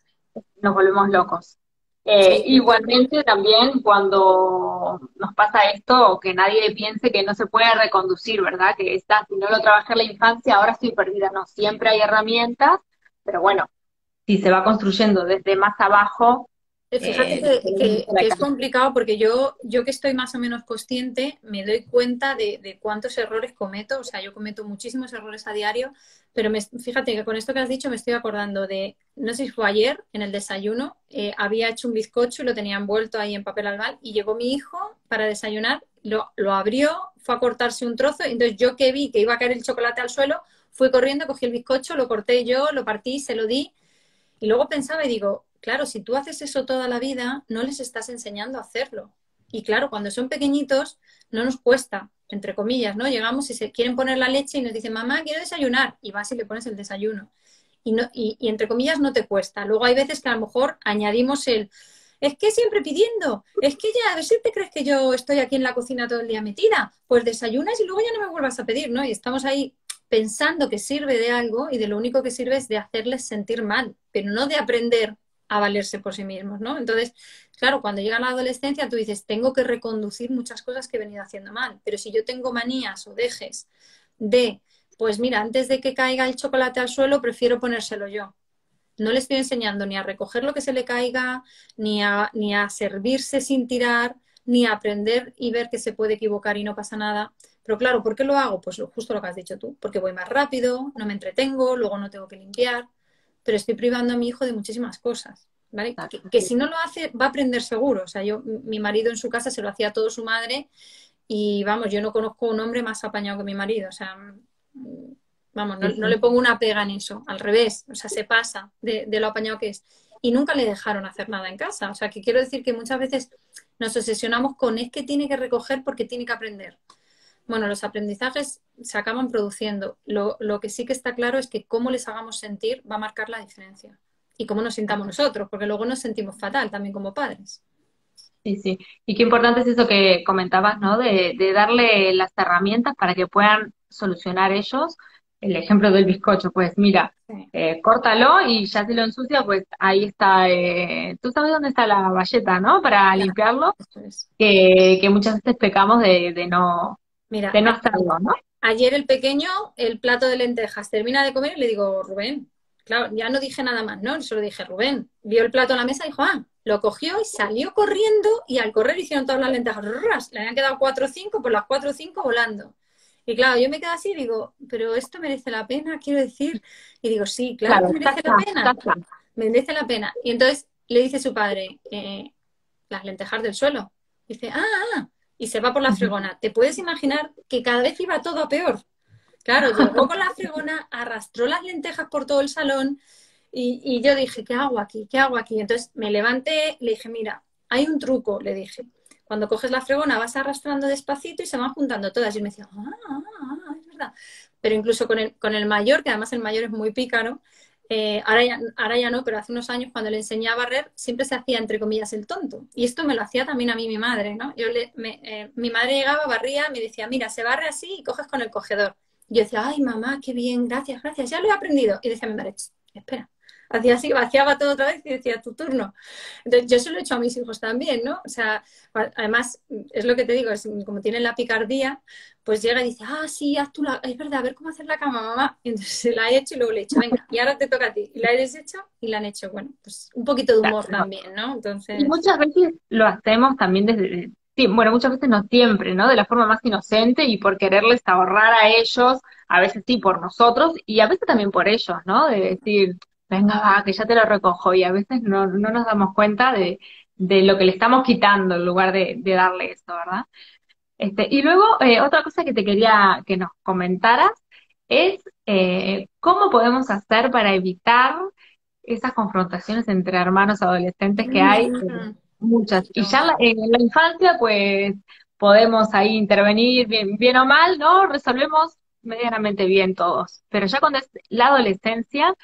Nos volvemos locos. Eh, Sí, igualmente también cuando nos pasa esto, que nadie piense que no se puede reconducir, ¿verdad? Que está, si no lo trabajé en la infancia, ahora estoy perdida. No, siempre hay herramientas, pero bueno, si se va construyendo desde más abajo, Eh, Fíjate eh, que, tenemos que- por que es acá. complicado porque yo, yo que estoy más o menos consciente, me doy cuenta de, de cuántos errores cometo. O sea, yo cometo muchísimos errores a diario, pero me- fíjate que con esto que has dicho me estoy acordando de, no sé si fue ayer en el desayuno, eh, había hecho un bizcocho y lo tenía envuelto ahí en papel albal y llegó mi hijo para desayunar, lo, lo abrió, fue a cortarse un trozo, y entonces yo que vi que iba a caer el chocolate al suelo, fui corriendo, cogí el bizcocho, lo corté yo, lo partí, se lo di. Y luego pensaba y digo, claro, si tú haces eso toda la vida, no les estás enseñando a hacerlo. Y claro, cuando son pequeñitos, no nos cuesta, entre comillas, ¿no? Llegamos y se quieren poner la leche y nos dicen, mamá, quiero desayunar. Y vas y le pones el desayuno. Y, no, y, y entre comillas no te cuesta. Luego hay veces que a lo mejor añadimos el, es que siempre pidiendo, es que ya, a ver si te crees que yo estoy aquí en la cocina todo el día metida. Pues desayunas y luego ya no me vuelvas a pedir, ¿no? Y estamos ahí pensando que sirve de algo y de lo único que sirve es de hacerles sentir mal, pero no de aprender a valerse por sí mismos, ¿no? Entonces, claro, cuando llega la adolescencia tú dices, tengo que reconducir muchas cosas que he venido haciendo mal, pero si yo tengo manías o dejes de, pues mira, antes de que caiga el chocolate al suelo, prefiero ponérselo yo. No le estoy enseñando ni a recoger lo que se le caiga, ni a, ni a servirse sin tirar, ni a aprender y ver que se puede equivocar y no pasa nada. Pero claro, ¿por qué lo hago? Pues justo lo que has dicho tú, porque voy más rápido, no me entretengo, luego no tengo que limpiar, pero estoy privando a mi hijo de muchísimas cosas, ¿vale? Que, que si no lo hace, va a aprender seguro. O sea, yo, mi marido en su casa se lo hacía todo su madre y vamos, yo no conozco un hombre más apañado que mi marido. O sea, vamos, no, Sí, no le sí. pongo una pega en eso, al revés, o sea, se pasa de, de lo apañado que es. Y nunca le dejaron hacer nada en casa. O sea, que quiero decir que muchas veces nos obsesionamos con es que tiene que recoger porque tiene que aprender. Bueno, los aprendizajes se acaban produciendo. Lo, lo que sí que está claro es que cómo les hagamos sentir va a marcar la diferencia. Y cómo nos sintamos nosotros, porque luego nos sentimos fatal también como padres. Sí, sí. Y qué importante es eso que comentabas, ¿no? De, de darle las herramientas para que puedan solucionar ellos. El ejemplo del bizcocho, pues mira, Sí, eh, córtalo y ya si lo ensucia, pues ahí está. Eh, tú sabes dónde está la bayeta, ¿no? Para claro, limpiarlo, eso es. que, que muchas veces pecamos de, de no, Mira, de no hacerlo, ¿no? ayer el pequeño, el plato de lentejas, termina de comer y le digo, Rubén, claro, ya no dije nada más, ¿no? Solo dije, Rubén, vio el plato en la mesa y dijo, ah, lo cogió y salió corriendo y al correr hicieron todas las lentejas, ¡ras! Le habían quedado cuatro o cinco, por las cuatro o cinco volando. Y claro, yo me quedo así y digo, pero esto merece la pena, quiero decir. Y digo, sí, claro que Claro, ya merece la está, ya pena, está. merece la pena. Y entonces le dice su padre, eh, las lentejas del suelo. Dice, ah, ah, y se va por la Ujú. fregona. ¿Te puedes imaginar que cada vez iba todo a peor? Claro, llegó con la fregona, arrastró las lentejas por todo el salón y, y yo dije, ¿qué hago aquí? ¿Qué hago aquí? Entonces me levanté, le dije, mira, hay un truco, le dije. Cuando coges la fregona vas arrastrando despacito y se van juntando todas. Y él me decía, ah, ah, ah, es verdad. Pero incluso con el, con el mayor, que además el mayor es muy pícaro, eh, ahora, ya, ahora ya no, pero hace unos años cuando le enseñé a barrer siempre se hacía entre comillas el tonto. Y esto me lo hacía también a mí mi madre, ¿no? Yo le, me, eh, mi madre llegaba, barría, me decía, mira, se barre así y coges con el cogedor. Y yo decía, ay mamá, qué bien, gracias, gracias, ya lo he aprendido. Y decía mi madre, espera. Hacía así, vaciaba todo otra vez y decía, tu turno. Entonces, yo se lo he hecho a mis hijos también, ¿no? O sea, además, es lo que te digo, es como tienen la picardía, pues llega y dice, ah, sí, haz tú la... Es verdad, a ver cómo hacer la cama, mamá. Y entonces se la he hecho y luego le he dicho, venga, y ahora te toca a ti. Y la he deshecho y la han hecho. Bueno, pues un poquito de humor Claro. también, ¿no? Y Entonces, muchas veces lo hacemos también desde, sí, bueno, muchas veces no siempre, ¿no? De la forma más inocente y por quererles ahorrar a ellos, a veces sí por nosotros y a veces también por ellos, ¿no? De decir, venga, va, que ya te lo recojo y a veces no, no nos damos cuenta de, de lo que le estamos quitando en lugar de, de darle eso, ¿verdad? Este, y luego, eh, otra cosa que te quería que nos comentaras es eh, cómo podemos hacer para evitar esas confrontaciones entre hermanos adolescentes que hay, eh, mm, muchas. Y ya en la, en la infancia, pues podemos ahí intervenir bien, bien o mal, ¿no? Resolvemos medianamente bien todos. Pero ya cuando es la adolescencia,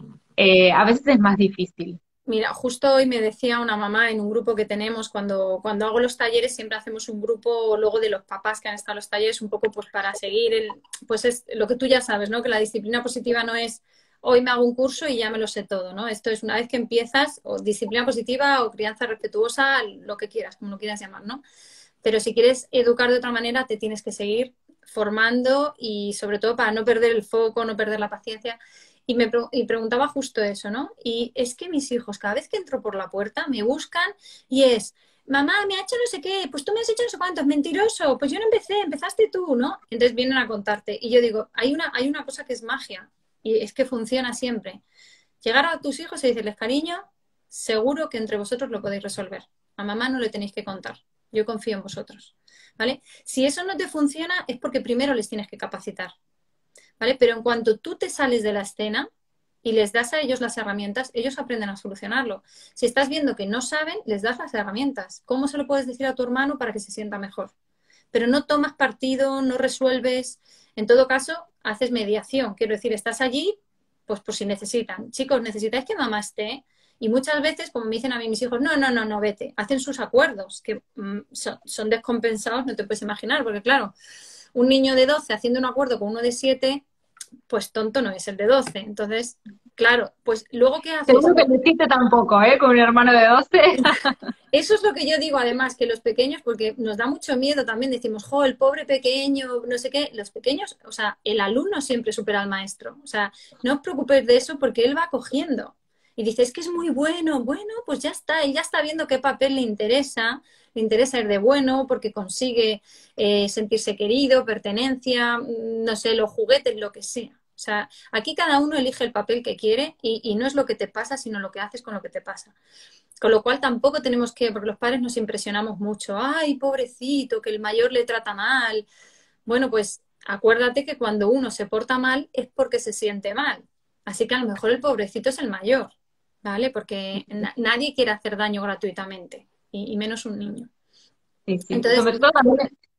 eh, a veces es más difícil. mira, justo hoy me decía una mamá en un grupo que tenemos, cuando, cuando hago los talleres, siempre hacemos un grupo luego de los papás que han estado en los talleres, un poco pues para seguir el, pues es lo que tú ya sabes, ¿no? Que la disciplina positiva no es hoy me hago un curso y ya me lo sé todo, ¿no? Esto es una vez que empiezas, o disciplina positiva o crianza respetuosa, lo que quieras, como lo quieras llamar, ¿no? Pero si quieres educar de otra manera, te tienes que seguir formando y sobre todo para no perder el foco, no perder la paciencia. Y me y preguntaba justo eso, ¿no? Y es que mis hijos, cada vez que entro por la puerta, me buscan y es, mamá, me ha hecho no sé qué, pues tú me has hecho no sé cuánto, es mentiroso, pues yo no empecé, empezaste tú, ¿no? Entonces vienen a contarte. Y yo digo, hay una, hay una cosa que es magia y es que funciona siempre. Llegar a tus hijos y decirles, cariño, seguro que entre vosotros lo podéis resolver. A mamá no le tenéis que contar. Yo confío en vosotros, ¿vale? Si eso no te funciona es porque primero les tienes que capacitar. ¿Vale? Pero en cuanto tú te sales de la escena y les das a ellos las herramientas, ellos aprenden a solucionarlo. Si estás viendo que no saben, les das las herramientas. ¿Cómo se lo puedes decir a tu hermano para que se sienta mejor? Pero no tomas partido, no resuelves. En todo caso, haces mediación. Quiero decir, estás allí, pues por si necesitan. Chicos, necesitáis que mamá esté. Y muchas veces, como me dicen a mí mis hijos, no, no, no, no, vete. Hacen sus acuerdos, que mm, son, son descompensados, no te puedes imaginar, porque claro, un niño de doce haciendo un acuerdo con uno de siete, pues tonto no es el de doce. Entonces, claro, pues luego ¿qué haces? Seguro que no existe tampoco, ¿eh? Con un hermano de doce. Eso es lo que yo digo, además, que los pequeños, porque nos da mucho miedo también, decimos, jo, el pobre pequeño, no sé qué, los pequeños, o sea, el alumno siempre supera al maestro. O sea, no os preocupéis de eso porque él va cogiendo. Y dice, es que es muy bueno, bueno, pues ya está, él ya está viendo qué papel le interesa, le interesa ir de bueno porque consigue eh, sentirse querido, pertenencia, no sé, los juguetes, lo que sea. O sea, aquí cada uno elige el papel que quiere y, y no es lo que te pasa, sino lo que haces con lo que te pasa. Con lo cual tampoco tenemos que, porque los padres nos impresionamos mucho, ay, pobrecito, que el mayor le trata mal. Bueno, pues acuérdate que cuando uno se porta mal es porque se siente mal. Así que a lo mejor el pobrecito es el mayor, ¿vale? Porque na nadie quiere hacer daño gratuitamente, y, y menos un niño. Sí, sí. Entonces, Sobre todo también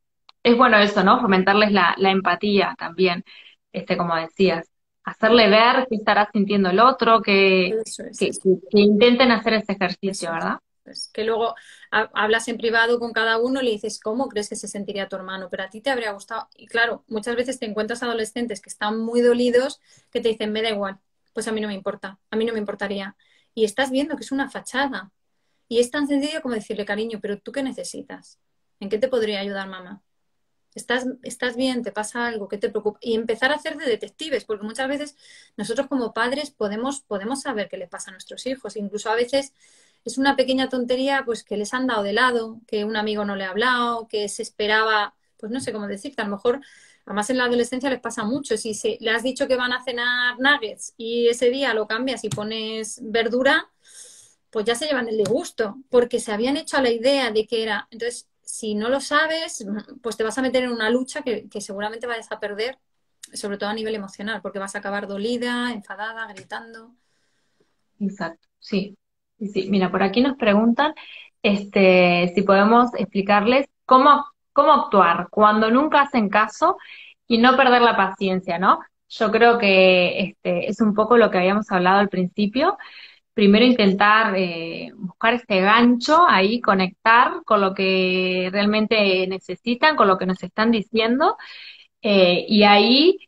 es bueno eso, ¿no? Fomentarles la, la empatía también, este, como decías, hacerle ver qué estará sintiendo el otro, que, eso es, que, eso. que- que intenten hacer ese ejercicio, Eso es. ¿verdad? Pues que luego ha- hablas en privado con cada uno y le dices, ¿cómo crees que se sentiría tu hermano? Pero a ti te habría gustado. Y claro, muchas veces te encuentras adolescentes que están muy dolidos, que te dicen, me da igual, pues a mí no me importa, a mí no me importaría. Y estás viendo que es una fachada. Y es tan sencillo como decirle, cariño, pero ¿tú qué necesitas? ¿En qué te podría ayudar mamá? ¿Estás, estás bien? ¿Te pasa algo? ¿Qué te preocupa? Y empezar a hacer de detectives, porque muchas veces nosotros como padres podemos, podemos saber qué le pasa a nuestros hijos. Incluso a veces es una pequeña tontería, pues que les han dado de lado, que un amigo no le ha hablado, que se esperaba, pues no sé cómo decirte, a lo mejor, además en la adolescencia les pasa mucho. Si se, le has dicho que van a cenar nuggets y ese día lo cambias y pones verdura, pues ya se llevan el disgusto, porque se habían hecho a la idea de que era. Entonces, si no lo sabes, pues te vas a meter en una lucha que, que seguramente vayas a perder, sobre todo a nivel emocional, porque vas a acabar dolida, enfadada, gritando. Exacto, sí. Sí, sí. Mira, por aquí nos preguntan este, si podemos explicarles cómo, cómo actuar cuando nunca hacen caso y no perder la paciencia, ¿no? Yo creo que este, es un poco lo que habíamos hablado al principio. Primero intentar eh, buscar ese gancho ahí, conectar con lo que realmente necesitan, con lo que nos están diciendo, eh, y ahí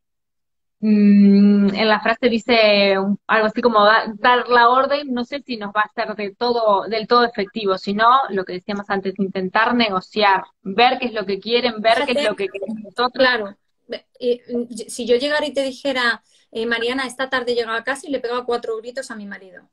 Mm, en la frase dice un- algo así como da- dar la orden, no sé si nos va a ser de todo, del todo efectivo, sino lo que decíamos antes, intentar negociar, ver qué es lo que quieren, ver qué es Fíjate, lo que queremos nosotros. claro, eh, si yo llegara y te dijera, eh, Mariana, esta tarde llegaba a casa y le pegaba cuatro gritos a mi marido,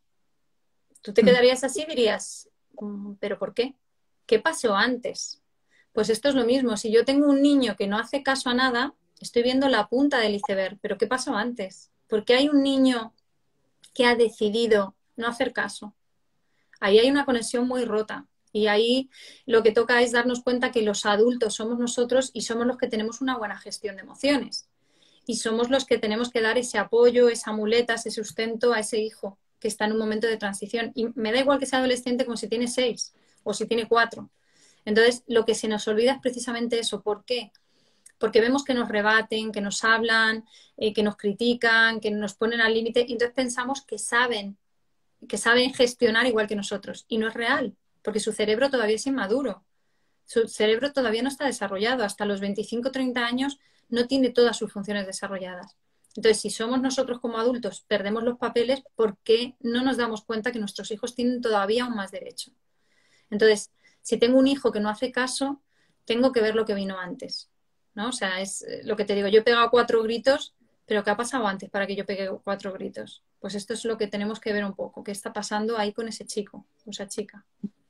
tú te Mm, quedarías así y dirías, "Mm, ¿pero por qué? ¿Qué pasó antes?". Pues esto es lo mismo, si yo tengo un niño que no hace caso a nada, estoy viendo la punta del iceberg, pero ¿qué pasó antes? ¿Por qué hay un niño que ha decidido no hacer caso? Ahí hay una conexión muy rota. Y ahí lo que toca es darnos cuenta que los adultos somos nosotros y somos los que tenemos una buena gestión de emociones. Y somos los que tenemos que dar ese apoyo, esa muleta, ese sustento a ese hijo que está en un momento de transición. Y me da igual que sea adolescente como si tiene seis o si tiene cuatro. Entonces, lo que se nos olvida es precisamente eso. ¿Por qué? Porque vemos que nos rebaten, que nos hablan, eh, que nos critican, que nos ponen al límite, y entonces pensamos que saben que saben gestionar igual que nosotros. Y no es real, porque su cerebro todavía es inmaduro. Su cerebro todavía no está desarrollado. Hasta los veinticinco o treinta años no tiene todas sus funciones desarrolladas. Entonces, si somos nosotros como adultos, perdemos los papeles, ¿por qué no nos damos cuenta que nuestros hijos tienen todavía aún más derecho? Entonces, si tengo un hijo que no hace caso, tengo que ver lo que vino antes, ¿no? O sea, es eh, lo que te digo, yo he pegado cuatro gritos, pero ¿qué ha pasado antes para que yo pegue cuatro gritos? Pues esto es lo que tenemos que ver un poco, qué está pasando ahí con ese chico, o esa chica.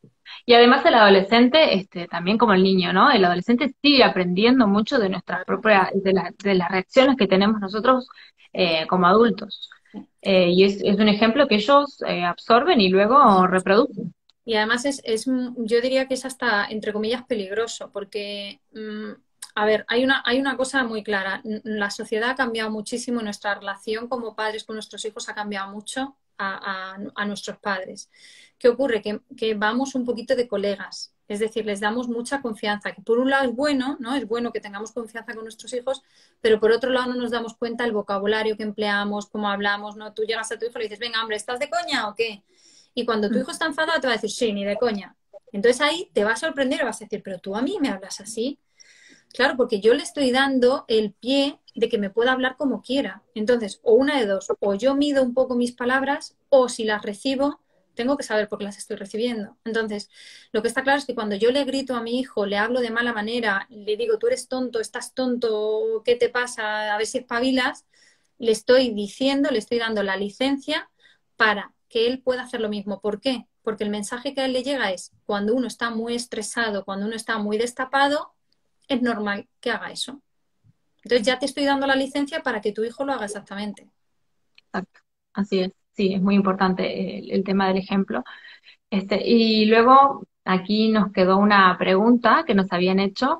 Y además el adolescente, este, también como el niño, ¿no? El adolescente sigue aprendiendo mucho de nuestras Claro. propias, de, la- de las reacciones que tenemos nosotros eh, como adultos. Eh, y es, es un ejemplo que ellos eh, absorben y luego reproducen. Y además es, es, yo diría que es hasta, entre comillas, peligroso, porque, mm, a ver, hay una, hay una cosa muy clara. La sociedad ha cambiado muchísimo, nuestra relación como padres con nuestros hijos ha cambiado mucho a, a, a nuestros padres. ¿Qué ocurre? Que, que vamos un poquito de colegas, es decir, les damos mucha confianza, que por un lado es bueno, ¿no? Es bueno que tengamos confianza con nuestros hijos, pero por otro lado no nos damos cuenta del vocabulario que empleamos, cómo hablamos, ¿no? Tú llegas a tu hijo y le dices, venga, hombre, ¿estás de coña o qué? Y cuando tu hijo está enfadado te va a decir, sí, ni de coña. Entonces ahí te va a sorprender y vas a decir, pero tú a mí me hablas así. Claro, porque yo le estoy dando el pie de que me pueda hablar como quiera. Entonces, o una de dos, o yo mido un poco mis palabras, o si las recibo, tengo que saber por qué las estoy recibiendo. Entonces, lo que está claro es que cuando yo le grito a mi hijo, le hablo de mala manera, le digo, tú eres tonto, estás tonto, ¿qué te pasa? A ver si espabilas, le estoy diciendo, le estoy dando la licencia para que él pueda hacer lo mismo. ¿Por qué? Porque el mensaje que a él le llega es, cuando uno está muy estresado, cuando uno está muy destapado, es normal que haga eso. Entonces ya te estoy dando la licencia para que tu hijo lo haga exactamente. Exacto. Así es. Sí, es muy importante el, el tema del ejemplo. Este, y luego aquí nos quedó una pregunta que nos habían hecho.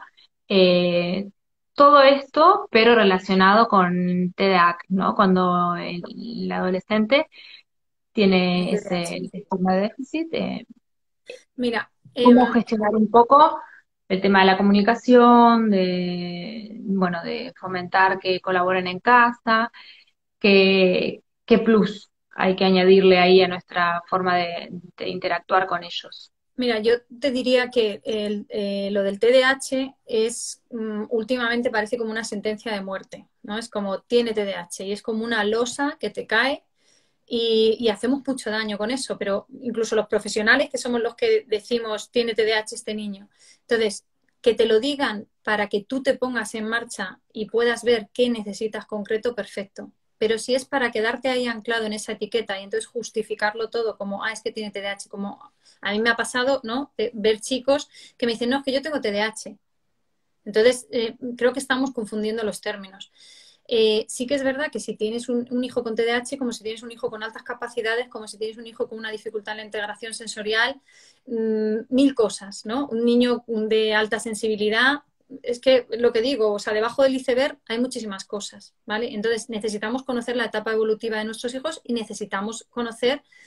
eh, Todo esto, pero relacionado con T D A H, ¿no? Cuando el, el adolescente tiene T D A H. ese síndrome de déficit, eh, Mira, cómo eh, gestionar un poco el tema de la comunicación, de, bueno, de fomentar que colaboren en casa, qué, qué plus hay que añadirle ahí a nuestra forma de de interactuar con ellos. mira, yo te diría que el, eh, lo del T D A H es um, últimamente parece como una sentencia de muerte, ¿no? Es como tiene T D A H y es como una losa que te cae y, y hacemos mucho daño con eso, pero incluso los profesionales que somos los que decimos tiene T D A H este niño. Entonces, que te lo digan para que tú te pongas en marcha y puedas ver qué necesitas concreto, perfecto. Pero si es para quedarte ahí anclado en esa etiqueta y entonces justificarlo todo como, ah, es que tiene T D A H, como a mí me ha pasado, ¿no? De ver chicos que me dicen, no, es que yo tengo T D A H. Entonces, eh, creo que estamos confundiendo los términos. Eh, sí que es verdad que si tienes un, un, hijo con T D A H, como si tienes un hijo con altas capacidades, como si tienes un hijo con una dificultad en la integración sensorial, mmm, mil cosas, ¿no? Un niño de alta sensibilidad, es que lo que digo, o sea, debajo del iceberg hay muchísimas cosas, ¿vale? Entonces necesitamos conocer la etapa evolutiva de nuestros hijos y necesitamos conocer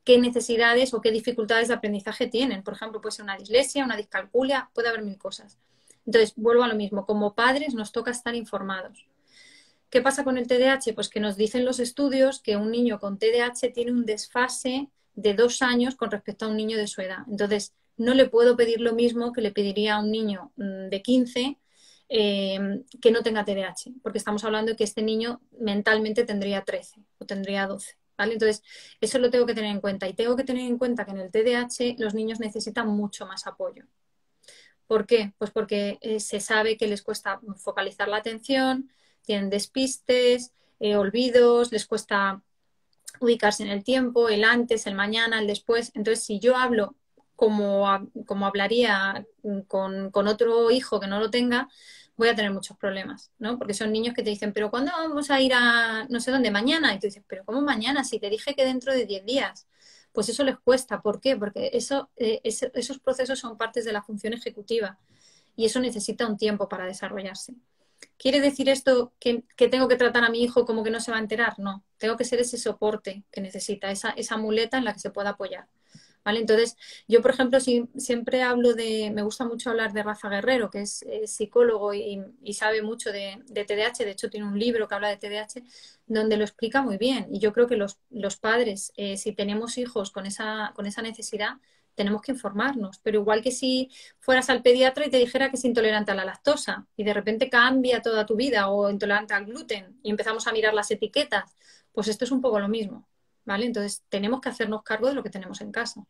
qué necesidades o qué dificultades de aprendizaje tienen. Por ejemplo, puede ser una dislexia, una discalculia, puede haber mil cosas. Entonces, vuelvo a lo mismo, como padres nos toca estar informados. ¿Qué pasa con el T D A H? Pues que nos dicen los estudios que un niño con T D A H tiene un desfase de dos años con respecto a un niño de su edad. Entonces, no le puedo pedir lo mismo que le pediría a un niño de quince eh, que no tenga T D A H, porque estamos hablando de que este niño mentalmente tendría trece o tendría doce. ¿Vale? Entonces, eso lo tengo que tener en cuenta. Y tengo que tener en cuenta que en el T D A H los niños necesitan mucho más apoyo. ¿Por qué? Pues porque eh, se sabe que les cuesta focalizar la atención, tienen despistes, eh, olvidos, les cuesta ubicarse en el tiempo, el antes, el mañana, el después. Entonces, si yo hablo como, como hablaría con, con otro hijo que no lo tenga, voy a tener muchos problemas, ¿no? Porque son niños que te dicen, pero ¿cuándo vamos a ir a no sé dónde? Mañana. Y tú dices, pero ¿cómo mañana? Si te dije que dentro de diez días. Pues eso les cuesta. ¿Por qué? Porque eso, eh, ese, esos procesos son partes de la función ejecutiva y eso necesita un tiempo para desarrollarse. ¿Quiere decir esto que, que tengo que tratar a mi hijo como que no se va a enterar? No, tengo que ser ese soporte que necesita, esa, esa muleta en la que se pueda apoyar. ¿Vale? Entonces, yo, por ejemplo, si, siempre hablo de, me gusta mucho hablar de Rafa Guerrero, que es, es psicólogo y, y sabe mucho de, de T D A H, de hecho tiene un libro que habla de T D A H, donde lo explica muy bien. Y yo creo que los, los padres, eh, si tenemos hijos con esa, con esa necesidad, tenemos que informarnos. Pero igual que si fueras al pediatra y te dijera que es intolerante a la lactosa y de repente cambia toda tu vida o intolerante al gluten y empezamos a mirar las etiquetas, pues esto es un poco lo mismo. ¿Vale? Entonces, tenemos que hacernos cargo de lo que tenemos en casa.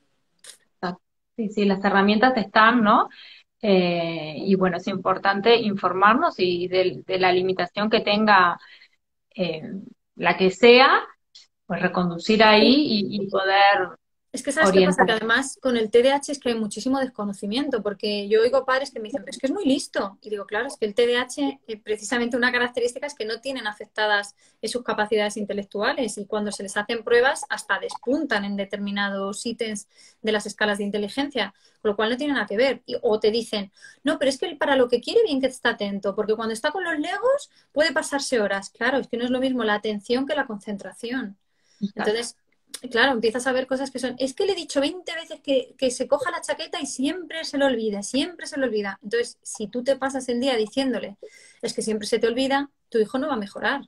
Sí, sí, las herramientas están, ¿no? Eh, y bueno, es importante informarnos y de, de la limitación que tenga eh, la que sea, pues reconducir ahí y, y poder Es que sabes qué pasa, orientar. que además con el T D A H es que hay muchísimo desconocimiento, porque yo oigo padres que me dicen, pero es que es muy listo. Y digo, claro, es que el T D A H, eh, precisamente una característica es que no tienen afectadas eh, sus capacidades intelectuales y cuando se les hacen pruebas hasta despuntan en determinados ítems de las escalas de inteligencia, con lo cual no tiene nada que ver. Y, o te dicen, no, pero es que para lo que quiere bien que esté atento, porque cuando está con los legos puede pasarse horas. Claro, es que no es lo mismo la atención que la concentración. Entonces, claro, empiezas a ver cosas que son, es que le he dicho veinte veces que, que se coja la chaqueta y siempre se lo olvida, siempre se lo olvida. Entonces, si tú te pasas el día diciéndole, es que siempre se te olvida, tu hijo no va a mejorar.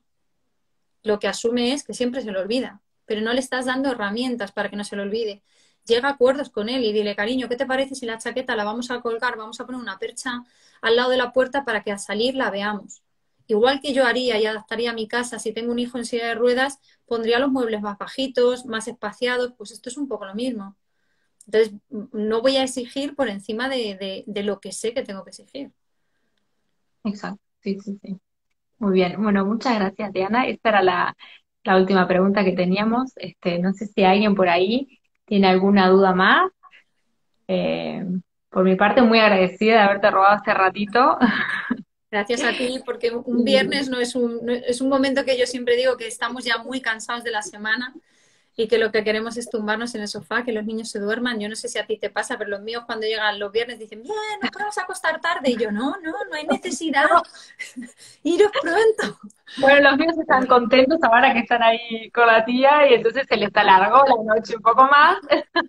Lo que asume es que siempre se lo olvida, pero no le estás dando herramientas para que no se lo olvide. Llega a acuerdos con él y dile, cariño, ¿qué te parece si la chaqueta la vamos a colgar, vamos a poner una percha al lado de la puerta para que al salir la veamos? Igual que yo haría y adaptaría mi casa si tengo un hijo en silla de ruedas, pondría los muebles más bajitos, más espaciados, pues esto es un poco lo mismo. Entonces, no voy a exigir por encima de, de, de lo que sé que tengo que exigir. Exacto, sí, sí, sí. Muy bien. Bueno, muchas gracias, Diana. Esta era la, la última pregunta que teníamos. Este, no sé si alguien por ahí tiene alguna duda más. Eh, por mi parte, muy agradecida de haberte robado este ratito. Gracias a ti, porque un viernes no es un, no es un momento que yo siempre digo que estamos ya muy cansados de la semana y que lo que queremos es tumbarnos en el sofá, que los niños se duerman. Yo no sé si a ti te pasa, pero los míos cuando llegan los viernes dicen, bien, nos podemos acostar tarde. Y yo, no, no, no hay necesidad. Iros pronto. Bueno, los míos están contentos ahora que están ahí con la tía y entonces se les alargó la noche un poco más.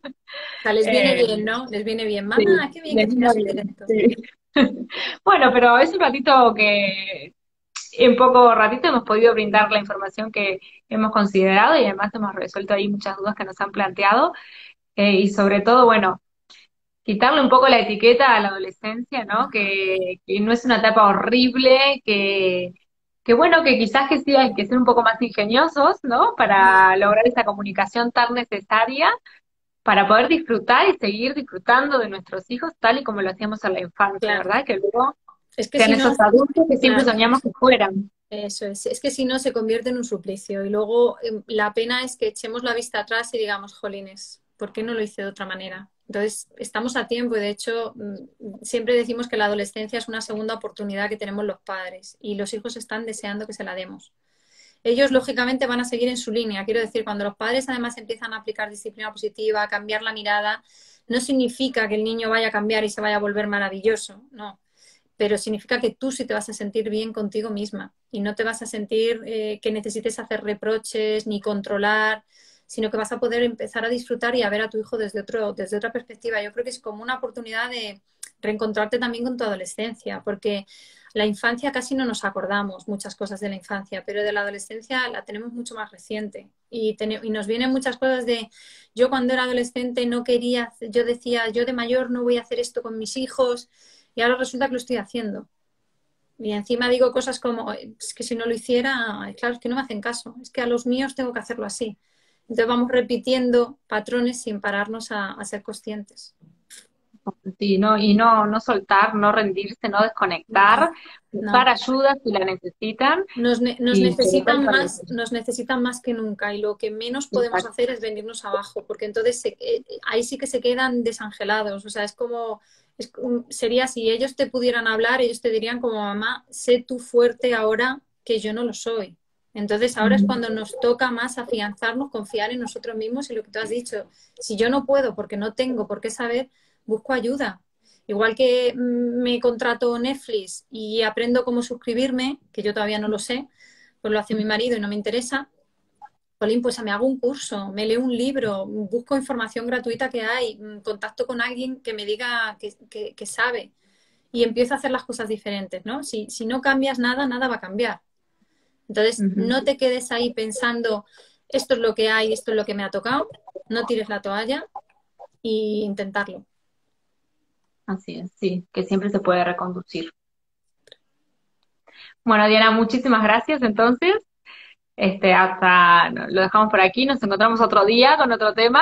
O sea, les viene Eh, bien, ¿no? Les viene bien. sí, Mamá, qué bien que les vino tengas un bien, directo. sí. Bueno, pero es un ratito que en poco ratito hemos podido brindar la información que hemos considerado y además hemos resuelto ahí muchas dudas que nos han planteado. Eh, y sobre todo, bueno, quitarle un poco la etiqueta a la adolescencia, ¿no? Que, que no es una etapa horrible, que, que bueno, que quizás que sí hay que ser un poco más ingeniosos, ¿no? Para lograr esa comunicación tan necesaria para poder disfrutar y seguir disfrutando de nuestros hijos tal y como lo hacíamos en la infancia, Claro. ¿verdad? Que luego Es que sean si no, esos adultos que siempre claro. soñamos que fueran. Eso es. Es que si no se convierte en un suplicio. Y luego eh, la pena es que echemos la vista atrás y digamos, jolines, ¿por qué no lo hice de otra manera? Entonces, estamos a tiempo y de hecho mm, siempre decimos que la adolescencia es una segunda oportunidad que tenemos los padres y los hijos están deseando que se la demos. Ellos, lógicamente, van a seguir en su línea. Quiero decir, cuando los padres además empiezan a aplicar disciplina positiva, a cambiar la mirada, no significa que el niño vaya a cambiar y se vaya a volver maravilloso, no, pero significa que tú sí te vas a sentir bien contigo misma y no te vas a sentir eh, que necesites hacer reproches ni controlar, sino que vas a poder empezar a disfrutar y a ver a tu hijo desde, otro, desde otra perspectiva. Yo creo que es como una oportunidad de reencontrarte también con tu adolescencia, porque la infancia casi no nos acordamos muchas cosas de la infancia, pero de la adolescencia la tenemos mucho más reciente y, ten, y nos vienen muchas cosas de yo cuando era adolescente no quería, yo decía yo de mayor no voy a hacer esto con mis hijos y ahora resulta que lo estoy haciendo. Y encima digo cosas como, es que si no lo hiciera, claro, es que no me hacen caso, es que a los míos tengo que hacerlo así. Entonces vamos repitiendo patrones sin pararnos a, a ser conscientes. Sí, no, y no, no soltar, no rendirse, no desconectar, buscar No. ayuda si la necesitan Nos, ne nos y necesitan más, nos necesitan más que nunca y lo que menos podemos exacto. hacer es venirnos abajo, porque entonces se, eh, ahí sí que se quedan desangelados. O sea, es como, es, sería si ellos te pudieran hablar, ellos te dirían como mamá, sé tú fuerte ahora que yo no lo soy. Entonces ahora es cuando nos toca más afianzarnos, confiar en nosotros mismos y lo que tú has dicho, si yo no puedo porque no tengo por qué saber, busco ayuda. Igual que me contrato Netflix y aprendo cómo suscribirme, que yo todavía no lo sé, pues lo hace mi marido y no me interesa, Colín, pues me hago un curso, me leo un libro, busco información gratuita que hay, contacto con alguien que me diga que, que, que sabe y empiezo a hacer las cosas diferentes, ¿no? Si, si no cambias nada, nada va a cambiar. Entonces, Uh-huh. no te quedes ahí pensando, esto es lo que hay, esto es lo que me ha tocado, no tires la toalla e intentarlo. Así es, sí, que siempre se puede reconducir. Bueno, Diana, muchísimas gracias entonces. Este, hasta no, lo dejamos por aquí, nos encontramos otro día con otro tema.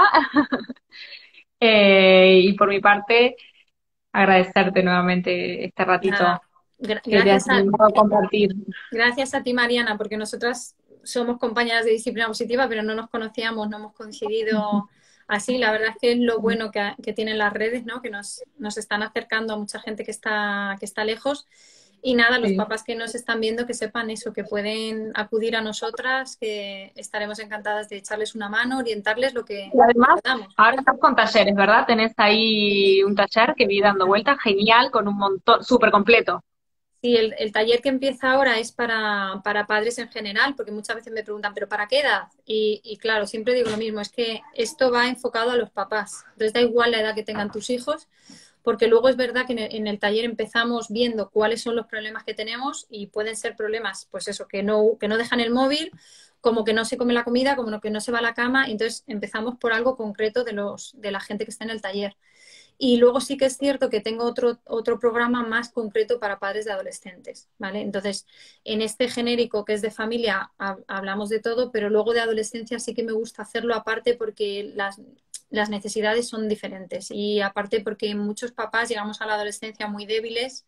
Eh, y por mi parte, agradecerte nuevamente este ratito Nada, gra que te has gracias a, animado a compartir. gracias a ti, Mariana, porque nosotras somos compañeras de disciplina positiva, pero no nos conocíamos, no hemos coincidido así. La verdad es que es lo bueno que, que tienen las redes, ¿no? Que nos, nos están acercando a mucha gente que está, que está lejos. Y nada, los Sí. papás que nos están viendo que sepan eso, que pueden acudir a nosotras, que estaremos encantadas de echarles una mano, orientarles lo que Y además, podamos. ahora estás con talleres, ¿verdad? Tenés ahí un taller que vi dando vueltas, genial, con un montón, súper completo. Sí, el, el taller que empieza ahora es para, para padres en general, porque muchas veces me preguntan, ¿pero para qué edad? Y, y claro, siempre digo lo mismo, es que esto va enfocado a los papás. Entonces da igual la edad que tengan tus hijos, porque luego es verdad que en el, en el taller empezamos viendo cuáles son los problemas que tenemos y pueden ser problemas, pues eso, que no, que no dejan el móvil, como que no se come la comida, como que no se va a la cama. Entonces empezamos por algo concreto de, los, de la gente que está en el taller. Y luego sí que es cierto que tengo otro, otro programa más concreto para padres de adolescentes, ¿vale? Entonces, en este genérico que es de familia ha, hablamos de todo, pero luego de adolescencia sí que me gusta hacerlo aparte porque las, las necesidades son diferentes y aparte porque muchos papás llegamos a la adolescencia muy débiles,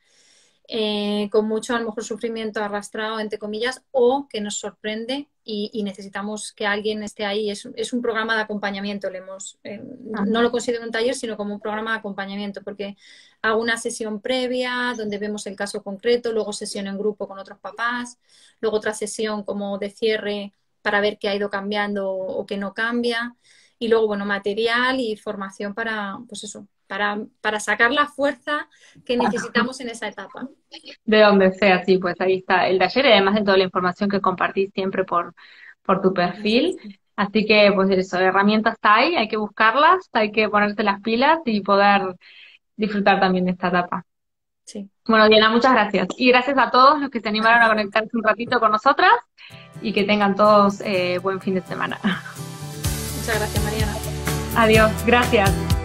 eh, con mucho a lo mejor sufrimiento arrastrado, entre comillas, o que nos sorprende y, y necesitamos que alguien esté ahí. Es, es un programa de acompañamiento, le hemos, eh, no lo considero un taller, sino como un programa de acompañamiento, porque hago una sesión previa donde vemos el caso concreto, luego sesión en grupo con otros papás, luego otra sesión como de cierre para ver qué ha ido cambiando o qué no cambia, y luego, bueno, material y formación para, pues eso, para, para sacar la fuerza que necesitamos en esa etapa. De donde sea, sí, pues ahí está el taller y además de toda la información que compartís siempre por, por tu perfil. Así que, pues eso, herramientas hay, hay que buscarlas, hay que ponerse las pilas y poder disfrutar también de esta etapa. Sí. Bueno, Diana, muchas gracias. Y gracias a todos los que se animaron a conectarse un ratito con nosotras y que tengan todos eh, buen fin de semana. Muchas gracias, Mariana. Adiós, gracias.